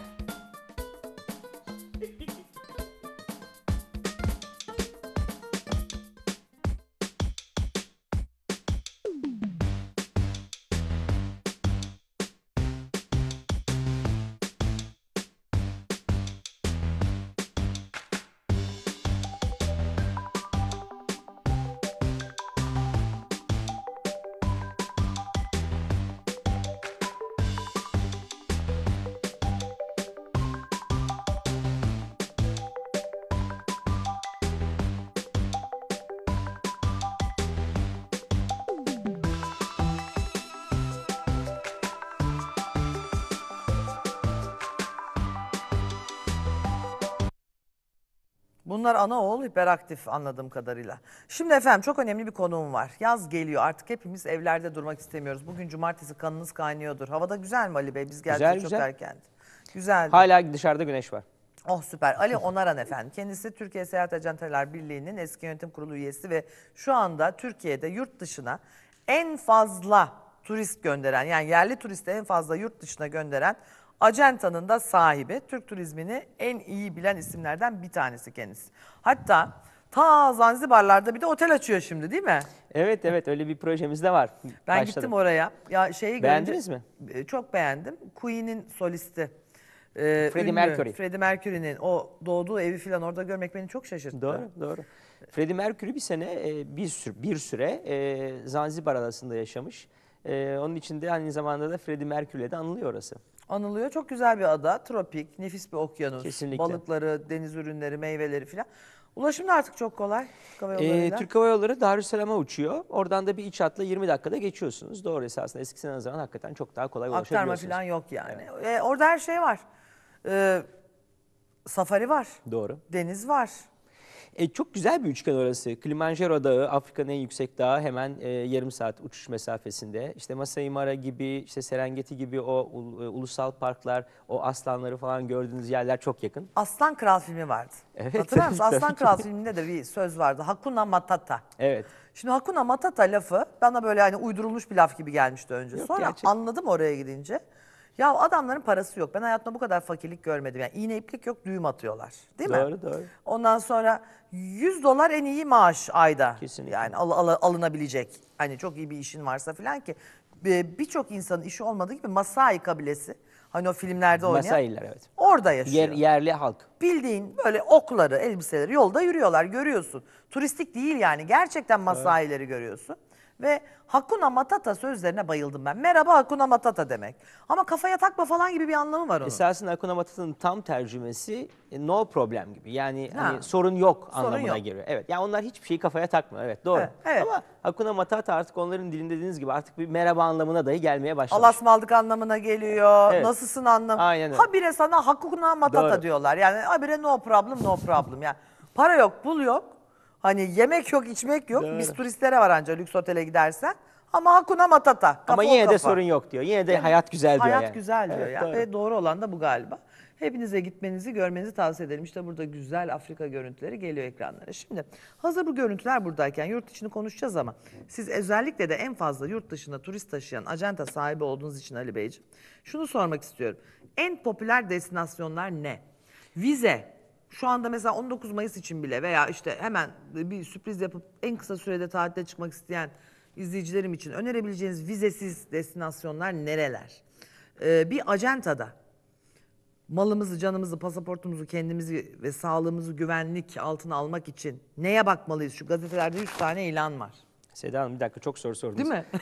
Bunlar ana oğul hiperaktif anladığım kadarıyla. Şimdi efendim çok önemli bir konuğum var. Yaz geliyor artık hepimiz evlerde durmak istemiyoruz. Bugün cumartesi kanınız kaynıyordur. Havada güzel mi Ali Bey? Biz geldik çok erken. Güzeldi. Hala dışarıda güneş var. Oh süper. Ali Onaran efendim. Kendisi Türkiye Seyahat Ajantalar Birliği'nin eski yönetim kurulu üyesi ve şu anda Türkiye'de yurt dışına en fazla turist gönderen, yani yerli turisti en fazla yurt dışına gönderen ajantanın da sahibi. Türk turizmini en iyi bilen isimlerden bir tanesi kendisi. Hatta ta Zanzibarlarda bir de otel açıyor şimdi değil mi? Evet öyle bir projemiz de var. Ben gittim oraya. Ya şeyi Beğendiniz mi? Çok beğendim. Queen'in solisti. Freddie Mercury. Freddie Mercury'nin o doğduğu evi falan orada görmek beni çok şaşırttı. Doğru. Freddie Mercury bir sene bir süre Zanzibar adasında yaşamış. Onun için de aynı zamanda da Freddie Mercury'le de anılıyor orası. Anılıyor. Çok güzel bir ada. Tropik, nefis bir okyanus. Kesinlikle. Balıkları, deniz ürünleri, meyveleri falan. Ulaşım da artık çok kolay. Türk Hava Yolları'yla. Türk Hava Yolları Darüsselam'a uçuyor. Oradan da bir iç hatla 20 dakikada geçiyorsunuz. Doğru, esasında eskisine nazaran hakikaten çok daha kolay ulaşabiliyorsunuz. Aktarma falan yok yani. Evet. Orada her şey var. Safari var. Doğru. Deniz var. Çok güzel bir üçgen orası. Kilimanjaro Dağı, Afrika'nın en yüksek dağı, hemen yarım saat uçuş mesafesinde. İşte Masai Mara gibi, işte Serengeti gibi o ulusal parklar, o aslanları falan gördüğünüz yerler çok yakın. Aslan Kral filmi vardı. Evet. Hatırlar mısın? Aslan Kral filminde de bir söz vardı. Hakuna Matata. Evet. Şimdi Hakuna Matata lafı bana böyle hani uydurulmuş bir laf gibi gelmişti önce. Yok, sonra gerçek. anladım oraya gidince. Ya adamların parası yok. Ben hayatımda bu kadar fakirlik görmedim. Yani iğne iplik yok, düğüm atıyorlar. Değil mi? Doğru. Ondan sonra $100 en iyi maaş ayda. Kesinlikle. Yani alınabilecek. Hani çok iyi bir işin varsa falan ki. Birçok insanın işi olmadığı gibi Masai kabilesi. Hani o filmlerde oynayan. Masailer, evet. Orada yaşıyor. Yerli halk. Bildiğin böyle okları, elbiseleri yolda yürüyorlar, görüyorsun. Turistik değil yani. Gerçekten Masaileri görüyorsun. Ve Hakuna Matata sözlerine bayıldım ben. Merhaba Hakuna Matata demek. Ama kafaya takma falan gibi bir anlamı var onun. Esasında Hakuna Matata'nın tam tercümesi no problem gibi. Yani hani sorun yok anlamına geliyor. Evet. Yani onlar hiçbir şeyi kafaya takmıyor. Evet, doğru. Evet. Ama Hakuna Matata artık onların dilinde dediğiniz gibi artık bir merhaba anlamına dahi gelmeye başlamış. Alasmaldık anlamına geliyor. Evet. Nasılsın anlamı. Aynen öyle. Habire sana Hakuna Matata Doğru. diyorlar. Yani habire no problem. Yani para yok, pul yok. Hani yemek yok, içmek yok. Doğru. Biz turistlere var anca lüks otele gidersen. Ama Hakuna Matata. Kafa Ama yine de sorun yok diyor. Yine de hayat güzel diyor hayat yani. güzel diyor Evet, ya. doğru. Ve doğru olan da bu galiba. Hepinize gitmenizi, görmenizi tavsiye ederim. İşte burada güzel Afrika görüntüleri geliyor ekranlara. Şimdi hazır bu görüntüler buradayken yurt içini konuşacağız ama siz özellikle de en fazla yurt dışına turist taşıyan ajanta sahibi olduğunuz için Ali Beyciğim şunu sormak istiyorum. En popüler destinasyonlar ne? Vize. Şu anda mesela 19 Mayıs için bile veya işte hemen bir sürpriz yapıp en kısa sürede tatile çıkmak isteyen izleyicilerim için önerebileceğiniz vizesiz destinasyonlar nereler? Bir ajantada malımızı, canımızı, pasaportumuzu, kendimizi ve sağlığımızı güvenlik altına almak için neye bakmalıyız? Şu gazetelerde 100 tane ilan var. Seda Hanım bir dakika, çok soru sordunuz. Değil mi?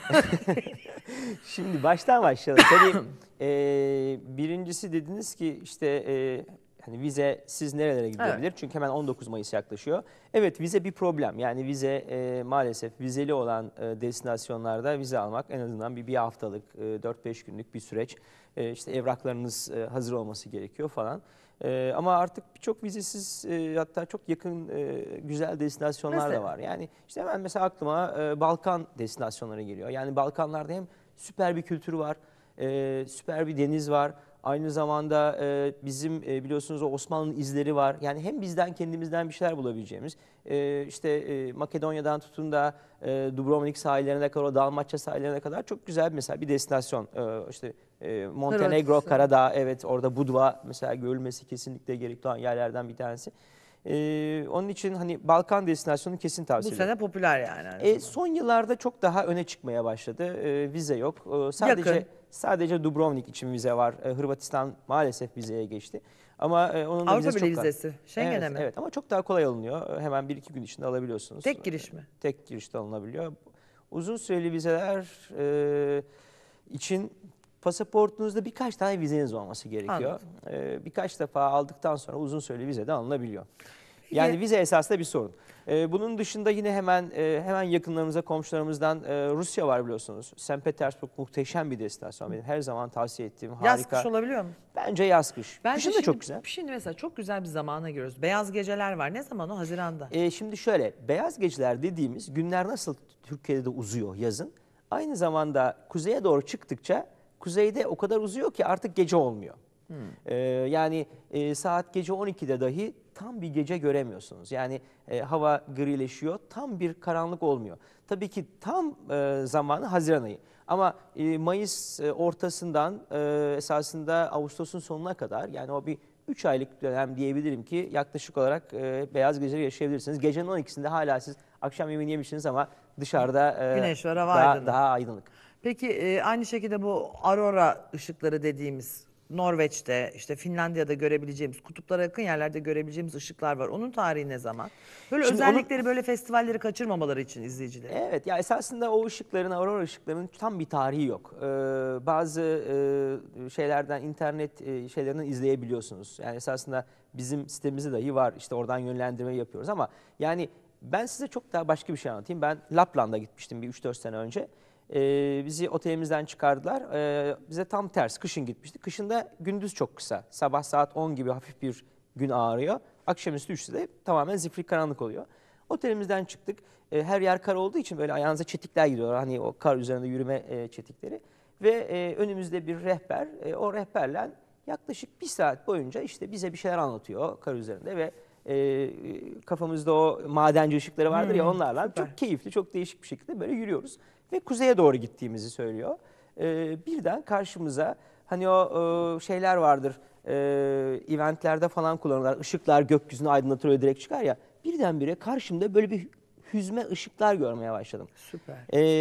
Şimdi baştan başlayalım. Tabii birincisi dediniz ki işte hani vize siz nerelere gidebilir? Evet. Çünkü hemen 19 Mayıs yaklaşıyor. Evet, vize bir problem. Yani vize maalesef vizeli olan destinasyonlarda vize almak en azından bir haftalık, 4-5 günlük bir süreç. İşte evraklarınız hazır olması gerekiyor falan. Ama artık birçok vizesiz hatta çok yakın güzel destinasyonlar da var. Yani işte hemen mesela aklıma Balkan destinasyonları geliyor. Yani Balkanlarda hem süper bir kültürü var, süper bir deniz var. Aynı zamanda bizim biliyorsunuz o Osmanlı'nın izleri var. Yani hem bizden kendimizden bir şeyler bulabileceğimiz. İşte Makedonya'dan tutun da Dubrovnik sahillerine kadar, o Dalmaçya sahillerine kadar çok güzel mesela bir destinasyon. İşte Montenegro, Karadağ, evet orada Budva mesela görülmesi kesinlikle gerekli olan yerlerden bir tanesi. Onun için hani Balkan destinasyonu kesin tavsiye ederim. Bu sene popüler yani. Son yıllarda çok daha öne çıkmaya başladı. Vize yok. Sadece Dubrovnik için vize var. Hırvatistan maalesef vizeye geçti. Ama onun da Avrupa Birliği vizesi. Schengen'e mi? Evet ama çok daha kolay alınıyor. Hemen 1-2 gün içinde alabiliyorsunuz. Tek giriş mi? Tek girişte alınabiliyor. Uzun süreli vizeler için pasaportunuzda birkaç tane vizeniz olması gerekiyor. Birkaç defa aldıktan sonra uzun süreli vize de alınabiliyor. Yani vize esasında bir sorun. Bunun dışında yine hemen yakınlarımıza, komşularımızdan Rusya var biliyorsunuz. St. Petersburg muhteşem bir destinasyon. Benim her zaman tavsiye ettiğim harika. Yaz kış olabiliyor mu? Bence yaz kış. Bence Kışın da şimdi, çok güzel. Şimdi mesela çok güzel bir zamana giriyoruz. Beyaz geceler var. Ne zaman o? Haziran'da. Şimdi şöyle, beyaz geceler dediğimiz günler nasıl Türkiye'de de uzuyor yazın. Aynı zamanda kuzeye doğru çıktıkça kuzeyde o kadar uzuyor ki artık gece olmuyor. Yani saat gece 12'de dahi tam bir gece göremiyorsunuz. Yani hava grileşiyor, tam bir karanlık olmuyor. Tabii ki tam zamanı Haziran ayı. Ama Mayıs ortasından esasında Ağustos'un sonuna kadar, yani o bir 3 aylık dönem diyebilirim ki yaklaşık olarak beyaz geceleri yaşayabilirsiniz. Gecenin 12'sinde hala siz akşam yemeğini yemişsiniz ama dışarıda güneş var, hava aydınlık. daha aydınlık. Peki aynı şekilde bu aurora ışıkları dediğimiz Norveç'te, işte Finlandiya'da görebileceğimiz, kutuplara yakın yerlerde görebileceğimiz ışıklar var. Onun tarihi ne zaman? Böyle Şimdi özellikleri, böyle festivalleri kaçırmamaları için izleyiciler. Evet, ya esasında o ışıkların, aurora ışıklarının tam bir tarihi yok. Bazı şeylerden, internet şeylerinden izleyebiliyorsunuz. Yani esasında bizim sitemizde dahi var. İşte oradan yönlendirme yapıyoruz ama yani ben size çok daha başka bir şey anlatayım. Ben Lapland'a gitmiştim bir 3-4 sene önce. Bizi otelimizden çıkardılar. Bize tam ters, kışın gitmiştik. Kışında gündüz çok kısa. Sabah saat 10 gibi hafif bir gün ağrıyor. Akşamüstü 3'te de tamamen zifiri karanlık oluyor. Otelimizden çıktık. Her yer kar olduğu için böyle ayağınıza çetikler gidiyorlar. Hani o kar üzerinde yürüme çetikleri. Ve önümüzde bir rehber. O rehberle yaklaşık 1 saat boyunca işte bize bir şeyler anlatıyor kar üzerinde ve kafamızda o madenci ışıkları vardır ya, onlarla süper. çok keyifli, çok değişik bir şekilde böyle yürüyoruz. Ve kuzeye doğru gittiğimizi söylüyor. Birden karşımıza hani o şeyler vardır, eventlerde falan kullanırlar. Işıklar gökyüzünü aydınlatır, öyle direkt çıkar ya. Birdenbire karşımda böyle bir hüzme ışıklar görmeye başladım. Süper.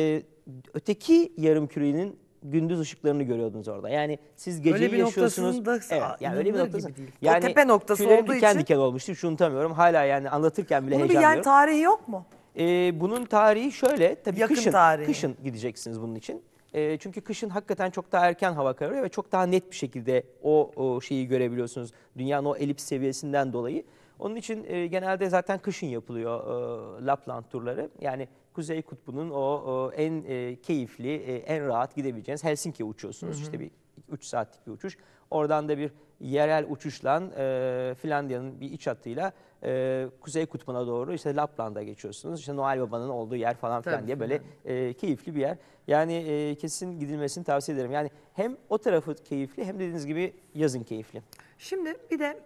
Öteki yarımkürenin gündüz ışıklarını görüyordunuz orada. Yani siz geceyi Öyle bir yaşıyorsunuz. noktasında Evet, yani öyle bir inanılır noktası. gibi değil. Yani O tepe noktası tüylerim olduğu diken için. diken olmuştu. Hiç unutamıyorum. Hala yani anlatırken bile Bunun bir heyecanlıyorum. yani tarihi yok mu? Bunun tarihi şöyle, tabii Yakın kışın, tarihi. kışın gideceksiniz bunun için. Çünkü kışın hakikaten çok daha erken hava kararıyor ve çok daha net bir şekilde o şeyi görebiliyorsunuz. Dünyanın o elips seviyesinden dolayı. Onun için genelde zaten kışın yapılıyor Lapland turları. Yani Kuzey Kutbu'nun o en keyifli, en rahat gidebileceğiniz Helsinki'ye uçuyorsunuz. İşte bir 3 saatlik bir uçuş. Oradan da bir yerel uçuşla Finlandiya'nın bir iç hattıyla Kuzey Kutbu'na doğru işte Lapland'a geçiyorsunuz. İşte Noel Baba'nın olduğu yer falan filan Tabii, diye böyle keyifli bir yer. Yani kesin gidilmesini tavsiye ederim. Yani hem o tarafı keyifli hem dediğiniz gibi yazın keyifli. Şimdi bir de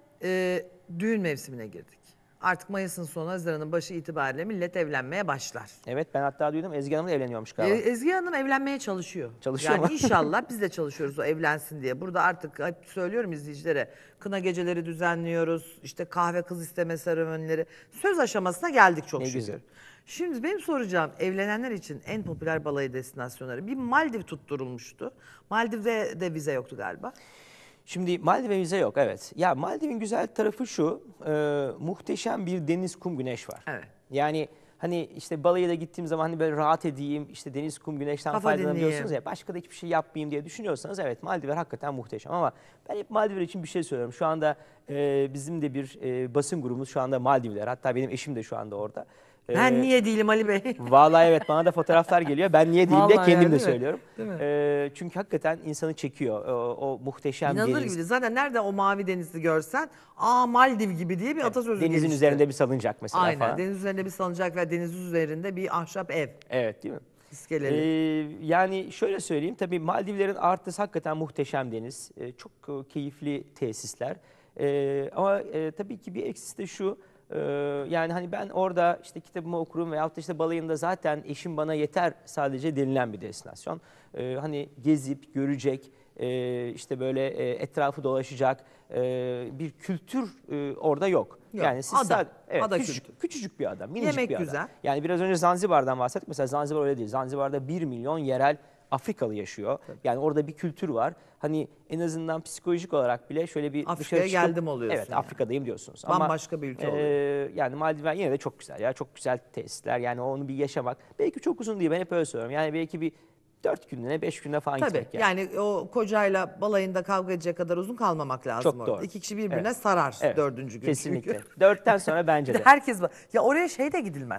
düğün mevsimine girdik. Artık Mayıs'ın sonu, Haziran'ın başı itibariyle millet evlenmeye başlar. Evet, ben hatta duydum Ezgi Hanım da evleniyormuş galiba. Ezgi Hanım evlenmeye çalışıyor. Çalışıyor yani mu? İnşallah biz de çalışıyoruz o evlensin diye. Burada artık hep söylüyorum izleyicilere, kına geceleri düzenliyoruz. İşte kahve kız isteme seremonileri. Söz aşamasına geldik çok Ne şükür. güzel. Şimdi benim soracağım, evlenenler için en popüler balayı destinasyonları. Bir Maldiv tutturulmuştu. Maldiv'de de vize yoktu galiba. Şimdi Maldiv'e vize yok, evet. Ya Maldiv'in güzel tarafı şu, muhteşem bir deniz, kum, güneş var. Evet. Yani hani işte balayı da gittiğim zaman hani böyle rahat edeyim, işte deniz, kum, güneşten Kafa faydalanabiliyorsunuz dinleyeyim. ya. Başka da hiçbir şey yapmayayım diye düşünüyorsanız evet, Maldivler hakikaten muhteşem ama ben hep Maldivler için bir şey söylüyorum. Şu anda bizim de bir basın grubumuz şu anda Maldivler. Hatta benim eşim de şu anda orada. Ben niye değilim Ali Bey? Vallahi evet, bana da fotoğraflar geliyor. Ben niye değilim diye Vallahi kendim yani, de değil mi? söylüyorum. Değil mi? Çünkü hakikaten insanı çekiyor o muhteşem İnanılır deniz. gibi değil. Zaten nerede o mavi denizi görsen, aa Maldiv gibi diye bir atasözü Denizin gelişti. üzerinde bir salıncak mesela Aynen, falan. deniz üzerinde bir salıncak ve deniz üzerinde bir ahşap ev. Evet, değil mi? İskeleli. Yani şöyle söyleyeyim, tabii Maldivlerin artısı hakikaten muhteşem deniz. Çok keyifli tesisler. Ama tabii ki bir eksisi de şu. Yani hani ben orada işte kitabımı okurum veyahut da işte balayında zaten eşim bana yeter sadece denilen bir destinasyon. Hani gezip görecek, işte böyle etrafı dolaşacak bir kültür orada yok. Yok, Yani siz ada, evet, ada küçücük bir ada, minicik Yemek bir ada. güzel. Yani biraz önce Zanzibar'dan bahsettik. Mesela Zanzibar öyle değil. Zanzibar'da 1 milyon yerel Afrikalı yaşıyor. Yani orada bir kültür var. Hani en azından psikolojik olarak bile şöyle bir Afrika'ya dışarı çıkıp, geldim oluyorsun evet, yani. Afrika'dayım diyorsunuz. Bambaşka bir ülke oluyor. Yani Maldivler yine de çok güzel ya. Çok güzel tesisler. Yani onu bir yaşamak. Belki çok uzun değil. Ben hep öyle söylüyorum. Yani belki bir 4 günlüğüne 5 günde falan Tabii gitmek yani. yani o kocayla balayında kavga edecek kadar uzun kalmamak lazım Çok orada. doğru. 2 kişi birbirine Evet. sarar Evet, 4. gün kesinlikle. çünkü. 4'ten sonra bence de. Herkes var. Ya oraya şey de gidilmez.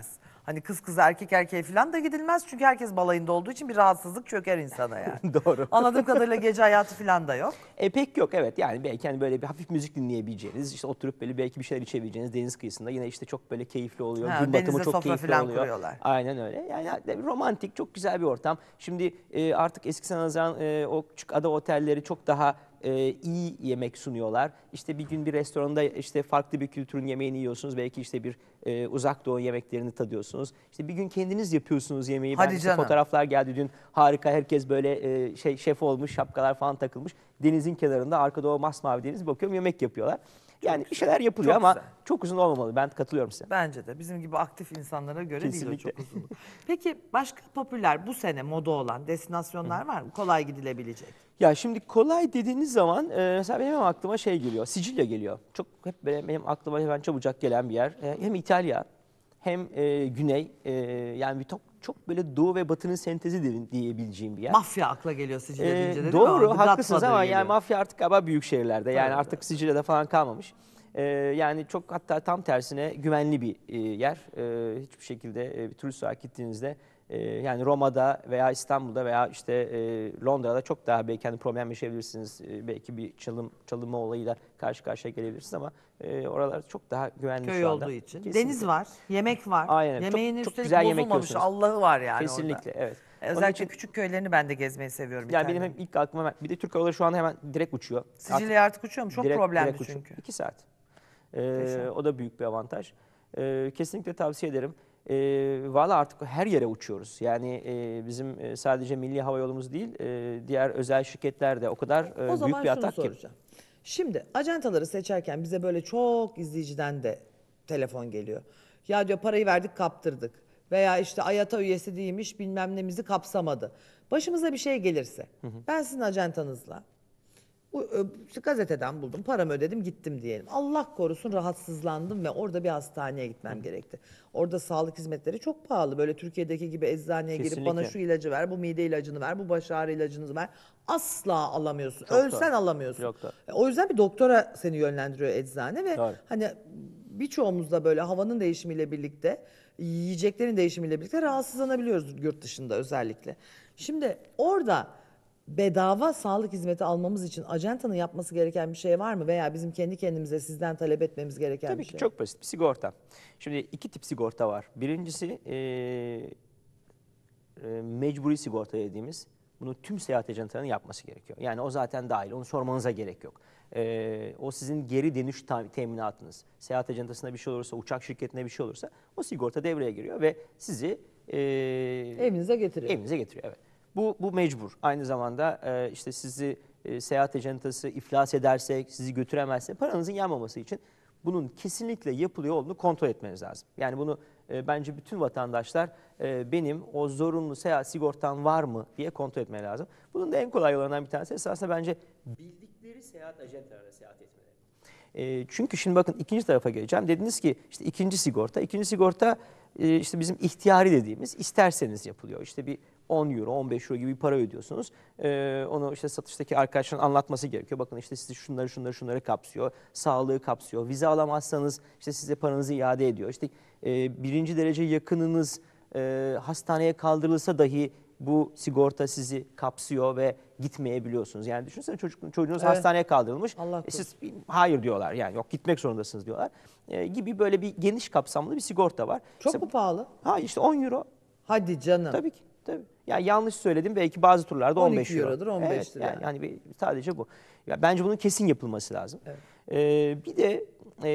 Hani kız kıza erkek erkeğe falan da gidilmez. Çünkü herkes balayında olduğu için bir rahatsızlık çöker insana yani. Doğru. Anladığım kadarıyla gece hayatı falan da yok. Pek yok, evet. Yani belki hani böyle bir hafif müzik dinleyebileceğiniz, işte oturup böyle belki bir şeyler içebileceğiniz deniz kıyısında yine işte çok böyle keyifli oluyor. Gün batımı çok keyifli falan oluyor. kuruyorlar. Aynen öyle. Yani romantik, çok güzel bir ortam. Şimdi artık eskisine nazaran o küçük ada otelleri çok daha iyi yemek sunuyorlar. İşte bir gün bir restoranda işte farklı bir kültürün yemeğini yiyorsunuz. Belki işte bir uzak doğu yemeklerini tadıyorsunuz. İşte bir gün kendiniz yapıyorsunuz yemeği. Hadi işte canım. fotoğraflar geldi dün. Harika, herkes böyle şef olmuş, şapkalar falan takılmış. Denizin kenarında arkada o masmavi deniz, bakıyorum yemek yapıyorlar. Yani bir şeyler yapılıyor ama çok uzun olmamalı. Ben katılıyorum size. Bence de. Bizim gibi aktif insanlara göre Kesinlikle. değil o, çok uzun. Peki başka popüler bu sene moda olan destinasyonlar var mı? Kolay gidilebilecek. Ya şimdi kolay dediğiniz zaman mesela benim aklıma şey geliyor. Sicilya geliyor. Çok hep benim aklıma hemen çabucak gelen bir yer. Hem İtalya hem Güney, yani çok böyle doğu ve batının sentezi diyebileceğim bir yer. Mafya akla geliyor Sicilya deyince de değil mi? Doğru, The haklısınız Godfather ama geliyor. yani mafya artık galiba büyük şehirlerde. Yani Evet, artık Sicilya'da falan kalmamış. Yani çok, hatta tam tersine güvenli bir yer. Hiçbir şekilde bir turist olarak gittiğinizde yani Roma'da veya İstanbul'da veya işte Londra'da çok daha belki hani problem yaşayabilirsiniz. Belki bir çalınma olayıyla karşı karşıya gelebilirsiniz ama oralar çok daha güvenli Köy şu anda. olduğu için. Kesinlikle. Deniz var, yemek var. Aynen. Yemeğin çok üstelik güzel yemek bozulmamış. yiyorsunuz. Allah'ı var yani Kesinlikle, orada. evet. Özellikle küçük köylerini ben de gezmeyi seviyorum. Yani benim hem ilk aklıma, bir de Türk Hava Yolları şu anda hemen direkt uçuyor. Sicilya'ya artık uçuyor mu? Çok problemli uçuyor. çünkü. 2 saat. O da büyük bir avantaj. Kesinlikle tavsiye ederim. Valla artık her yere uçuyoruz. Yani bizim sadece milli hava yolumuz değil, diğer özel şirketler de o kadar O zaman büyük bir şunu atak ki. soracağım. Şimdi acentaları seçerken bize böyle çok izleyiciden de telefon geliyor. Ya diyor parayı verdik kaptırdık. Veya işte AYATA üyesi değilmiş bilmem nemizi kapsamadı. Başımıza bir şey gelirse ben sizin acentanızla işte gazeteden buldum, paramı ödedim, gittim diyelim. Allah korusun rahatsızlandım ve orada bir hastaneye gitmem gerekti. Orada sağlık hizmetleri çok pahalı. Böyle Türkiye'deki gibi eczaneye girip Kesinlikle. bana şu ilacı ver, bu mide ilacını ver, bu baş ağrı ilacını ver. Asla alamıyorsun. Çok Ölsen doğru. alamıyorsun. Yok da. O yüzden bir doktora seni yönlendiriyor eczane ve Doğru. hani birçoğumuz da böyle havanın değişimiyle birlikte, yiyeceklerin değişimiyle birlikte rahatsızlanabiliyoruz yurt dışında özellikle. Şimdi orada bedava sağlık hizmeti almamız için acentanın yapması gereken bir şey var mı? Veya bizim kendi kendimize sizden talep etmemiz gereken Tabii bir ki şey? çok basit bir sigorta. Şimdi 2 tip sigorta var. Birincisi mecburi sigorta dediğimiz. Bunu tüm seyahat ajantalarının yapması gerekiyor. Yani o zaten dahil. Onu sormanıza gerek yok. O sizin geri dönüş teminatınız. Seyahat ajantasında bir şey olursa, uçak şirketine bir şey olursa o sigorta devreye giriyor ve sizi evinize getiriyor. Evinize getiriyor, evet. Bu mecbur. Aynı zamanda işte sizi seyahat ajantası iflas ederse, sizi götüremezse paranızın yanmaması için bunun kesinlikle yapılıyor olduğunu kontrol etmeniz lazım. Yani bunu bence bütün vatandaşlar benim o zorunlu seyahat sigortam var mı diye kontrol etmeleri lazım. Bunun da en kolay yollarından bir tanesi esasında bence bildikleri seyahat ajantalarına seyahat etmeleri. Çünkü şimdi bakın ikinci tarafa geleceğim. Dediniz ki işte ikinci sigorta. İkinci sigorta işte bizim ihtiyari dediğimiz isterseniz yapılıyor. İşte bir 10 euro, 15 euro gibi bir para ödüyorsunuz. Onu işte satıştaki arkadaşların anlatması gerekiyor. Bakın işte sizi şunları kapsıyor. Sağlığı kapsıyor. Vize alamazsanız işte size paranızı iade ediyor. İşte birinci derece yakınınız hastaneye kaldırılsa dahi bu sigorta sizi kapsıyor ve gitmeyebiliyorsunuz. Yani düşünsene çocuğunuz hastaneye kaldırılmış. Siz hayır diyorlar. Yani yok gitmek zorundasınız diyorlar. Gibi böyle bir geniş kapsamlı bir sigorta var. Çok mu pahalı? Ha işte 10 euro. Hadi canım. Tabii ki. Tabii. Yani yanlış söyledim. Belki bazı turlarda 15 euro. 12 eurodur, 15 lira. Evet, yani sadece bu. Ya bence bunun kesin yapılması lazım. Evet. Bir de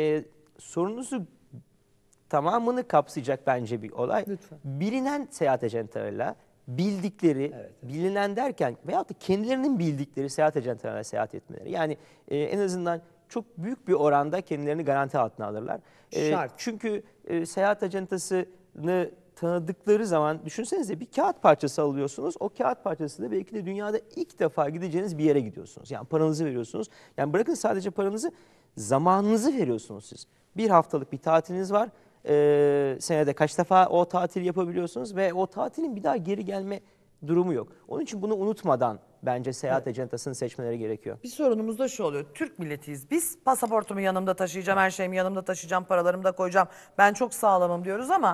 sorunuzu tamamını kapsayacak bence bir olay. Lütfen. Bilinen seyahat ajantalarıyla bildikleri, bilinen derken veyahut da kendilerinin bildikleri seyahat ajantalarına seyahat etmeleri. Yani en azından çok büyük bir oranda kendilerini garanti altına alırlar. Şart. Çünkü seyahat ajantasını tanıdıkları zaman düşünsenize bir kağıt parçası alıyorsunuz. O kağıt parçası da belki de dünyada ilk defa gideceğiniz bir yere gidiyorsunuz. Yani paranızı veriyorsunuz. Yani bırakın sadece paranızı, zamanınızı veriyorsunuz siz. Bir haftalık bir tatiliniz var. Senede kaç defa o tatil yapabiliyorsunuz ve o tatilin bir daha geri gelme durumu yok. Onun için bunu unutmadan bence seyahat ajantasını seçmeleri gerekiyor. Bir sorunumuz da şu oluyor. Türk milletiyiz. Biz pasaportumu yanımda taşıyacağım, her şeyimi yanımda taşıyacağım, paralarımı da koyacağım. Ben çok sağlamım diyoruz ama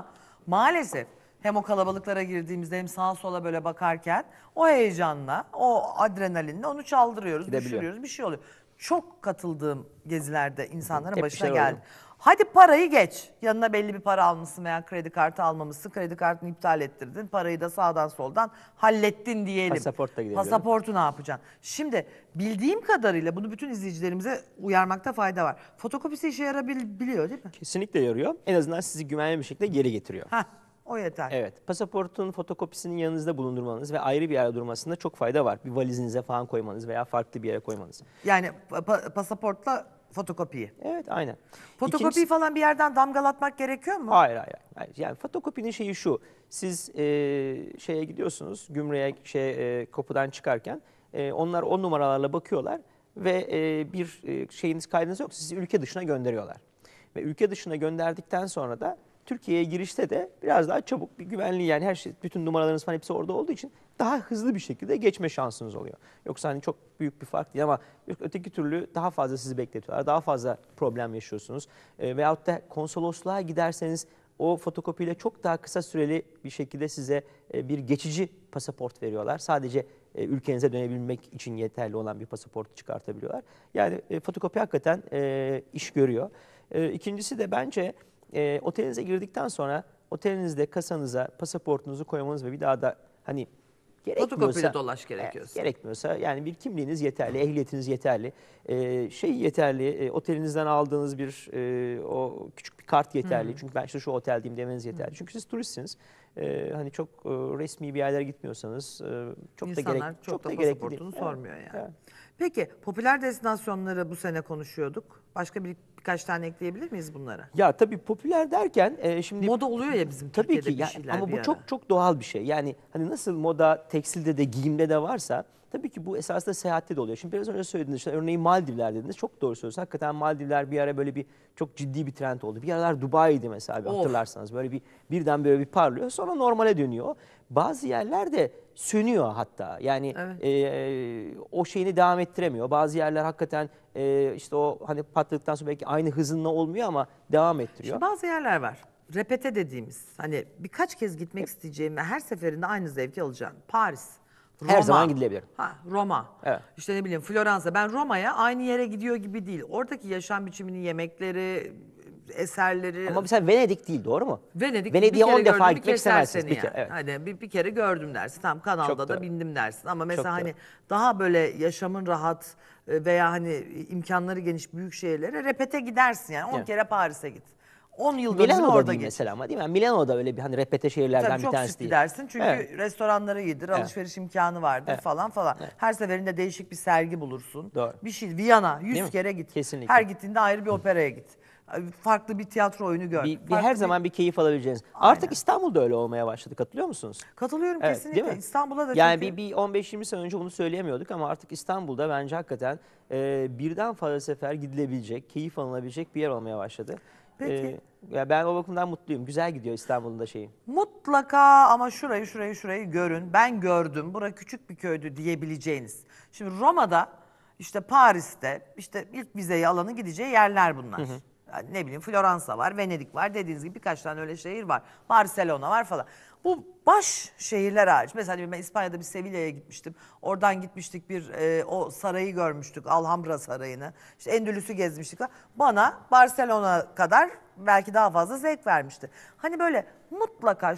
maalesef hem o kalabalıklara girdiğimizde hem sağa sola böyle bakarken o heyecanla, o adrenalinle onu çaldırıyoruz, Gidebiliyor. düşürüyoruz, bir şey oluyor. Çok katıldığım gezilerde insanların Hep bir başına şeyler geldi. oluyor. Hadi parayı geç. Yanına belli bir para almışsın veya kredi kartı almamışsın. Kredi kartını iptal ettirdin. Parayı da sağdan soldan hallettin diyelim. Pasaportla gidelim. Pasaportu ne yapacaksın? Şimdi bildiğim kadarıyla bunu bütün izleyicilerimize uyarmakta fayda var. Fotokopisi işe yarabiliyor değil mi? Kesinlikle yarıyor. En azından sizi güvenli bir şekilde geri getiriyor. Heh, o yeter. Evet. Pasaportun fotokopisinin yanınızda bulundurmanız ve ayrı bir yerde durmasında çok fayda var. Bir valizinize falan koymanız veya farklı bir yere koymanız. Yani pasaportla fotokopiyi. Evet, aynen. Fotokopiyi İkincisi- falan bir yerden damgalatmak gerekiyor mu? Hayır. Yani fotokopinin şeyi şu. Siz şeye gidiyorsunuz, gümrüğe kapıdan çıkarken onlar o numaralarla bakıyorlar ve bir şeyiniz, kaydınız yok. Sizi ülke dışına gönderiyorlar. Ve ülke dışına gönderdikten sonra da Türkiye'ye girişte de biraz daha çabuk bir güvenli, yani her şey, bütün numaralarınız falan hepsi orada olduğu için daha hızlı bir şekilde geçme şansınız oluyor. Yoksa hani çok büyük bir fark değil ama öteki türlü daha fazla sizi bekletiyorlar. Daha fazla problem yaşıyorsunuz. Veyahut da konsolosluğa giderseniz o fotokopiyle çok daha kısa süreli bir şekilde size bir geçici pasaport veriyorlar. Sadece ülkenize dönebilmek için yeterli olan bir pasaport çıkartabiliyorlar. Yani fotokopi hakikaten iş görüyor. İkincisi de bence otelinize girdikten sonra otelinizde kasanıza pasaportunuzu koymanız ve bir daha da hani Fotokopiyle dolaş gerekiyorsa. Gerekmiyorsa yani bir kimliğiniz yeterli, ehliyetiniz yeterli, yeterli, otelinizden aldığınız bir o küçük bir kart yeterli. Çünkü ben işte şu oteldeyim demeniz yeterli. Çünkü siz turistsiniz. Hani çok resmi bir yerlere gitmiyorsanız çok İnsanlar da çok da gerekli değil. pasaportunu sormuyor yani. Evet. Peki popüler destinasyonları bu sene konuşuyorduk. Başka birkaç tane ekleyebilir miyiz bunlara? Ya tabii popüler derken şimdi moda oluyor ya bizim tabii Türkiye'de ki bir ya, şeyler ama bir bu ara. çok doğal bir şey. Yani hani nasıl moda tekstilde de giyimde de varsa tabii ki bu esasında seyahatte de oluyor. Şimdi biraz önce söylediğiniz işte örneğin Maldivler dediniz. Çok doğru söylüyorsunuz. Hakikaten Maldivler bir ara böyle bir çok ciddi bir trend oldu. Bir aralar Dubai'ydi mesela hatırlarsanız. Böyle birden böyle bir parlıyor. Sonra normale dönüyor. Bazı yerler de sönüyor hatta. Yani o şeyini devam ettiremiyor. Bazı yerler hakikaten işte o hani patladıktan sonra belki aynı hızınla olmuyor ama devam ettiriyor. Şimdi bazı yerler var. Repete dediğimiz, hani birkaç kez gitmek isteyeceğim ve her seferinde aynı zevki alacağım. Paris, Roma. Her zaman gidilebilir. Roma. Evet. İşte ne bileyim Floransa. Ben Roma'ya aynı yere gidiyor gibi değil. Oradaki yaşam biçimini, yemekleri, eserleri. Ama mesela Venedik değil, doğru mu? Venedik'e Venedik'e 10 defa gördüm, gitmek istemezsiniz. bir kere. Evet. Hani bir kere gördüm dersin. Tamam, kanalda Çok da doğru. bindim dersin. Ama mesela Çok hani doğru. daha böyle yaşamın rahat veya hani imkanları geniş büyük şehirlere repete gidersin yani. 10 Evet. kere Paris'e git. 10 yılda Milano'da orada değil geç. mesela ama değil mi? Yani Milano'da öyle bir hani repete şehirlerden Tabii bir çok tanesi sık değil. gidersin çünkü Evet. restoranları iyidir, Evet. alışveriş imkanı vardır Evet. falan. Her seferinde değişik bir sergi bulursun. Doğru. Bir şey, Viyana Değil 100 mi? kere git. Kesinlikle. Her gittiğinde ayrı bir operaya git. Farklı bir tiyatro oyunu gör. Bir Farklı her zaman bir keyif alabileceğiniz. Artık İstanbul'da öyle olmaya başladı. Katılıyor musunuz? Katılıyorum Evet, kesinlikle. değil mi? İstanbul'a da yani çünkü... bir 15-20 sene önce bunu söyleyemiyorduk ama artık İstanbul'da bence hakikaten birden fazla sefer gidilebilecek, keyif alınabilecek bir yer olmaya başladı. Peki. Ya ben o bakımdan mutluyum. Güzel gidiyor İstanbul'un da şeyi. Mutlaka ama şurayı görün. Ben gördüm. Bura küçük bir köydü diyebileceğiniz. Şimdi Roma'da, işte Paris'te, işte ilk vizeyi alanı gideceği yerler bunlar. Yani ne bileyim Floransa var, Venedik var, dediğiniz gibi birkaç tane öyle şehir var. Barcelona var falan. Bu baş şehirler hariç. Mesela ben İspanya'da bir Sevilla'ya gitmiştim. Oradan gitmiştik o sarayı görmüştük. Alhambra Sarayı'nı. İşte Endülüs'ü gezmiştik. Bana Barcelona kadar belki daha fazla zevk vermişti. Hani böyle mutlaka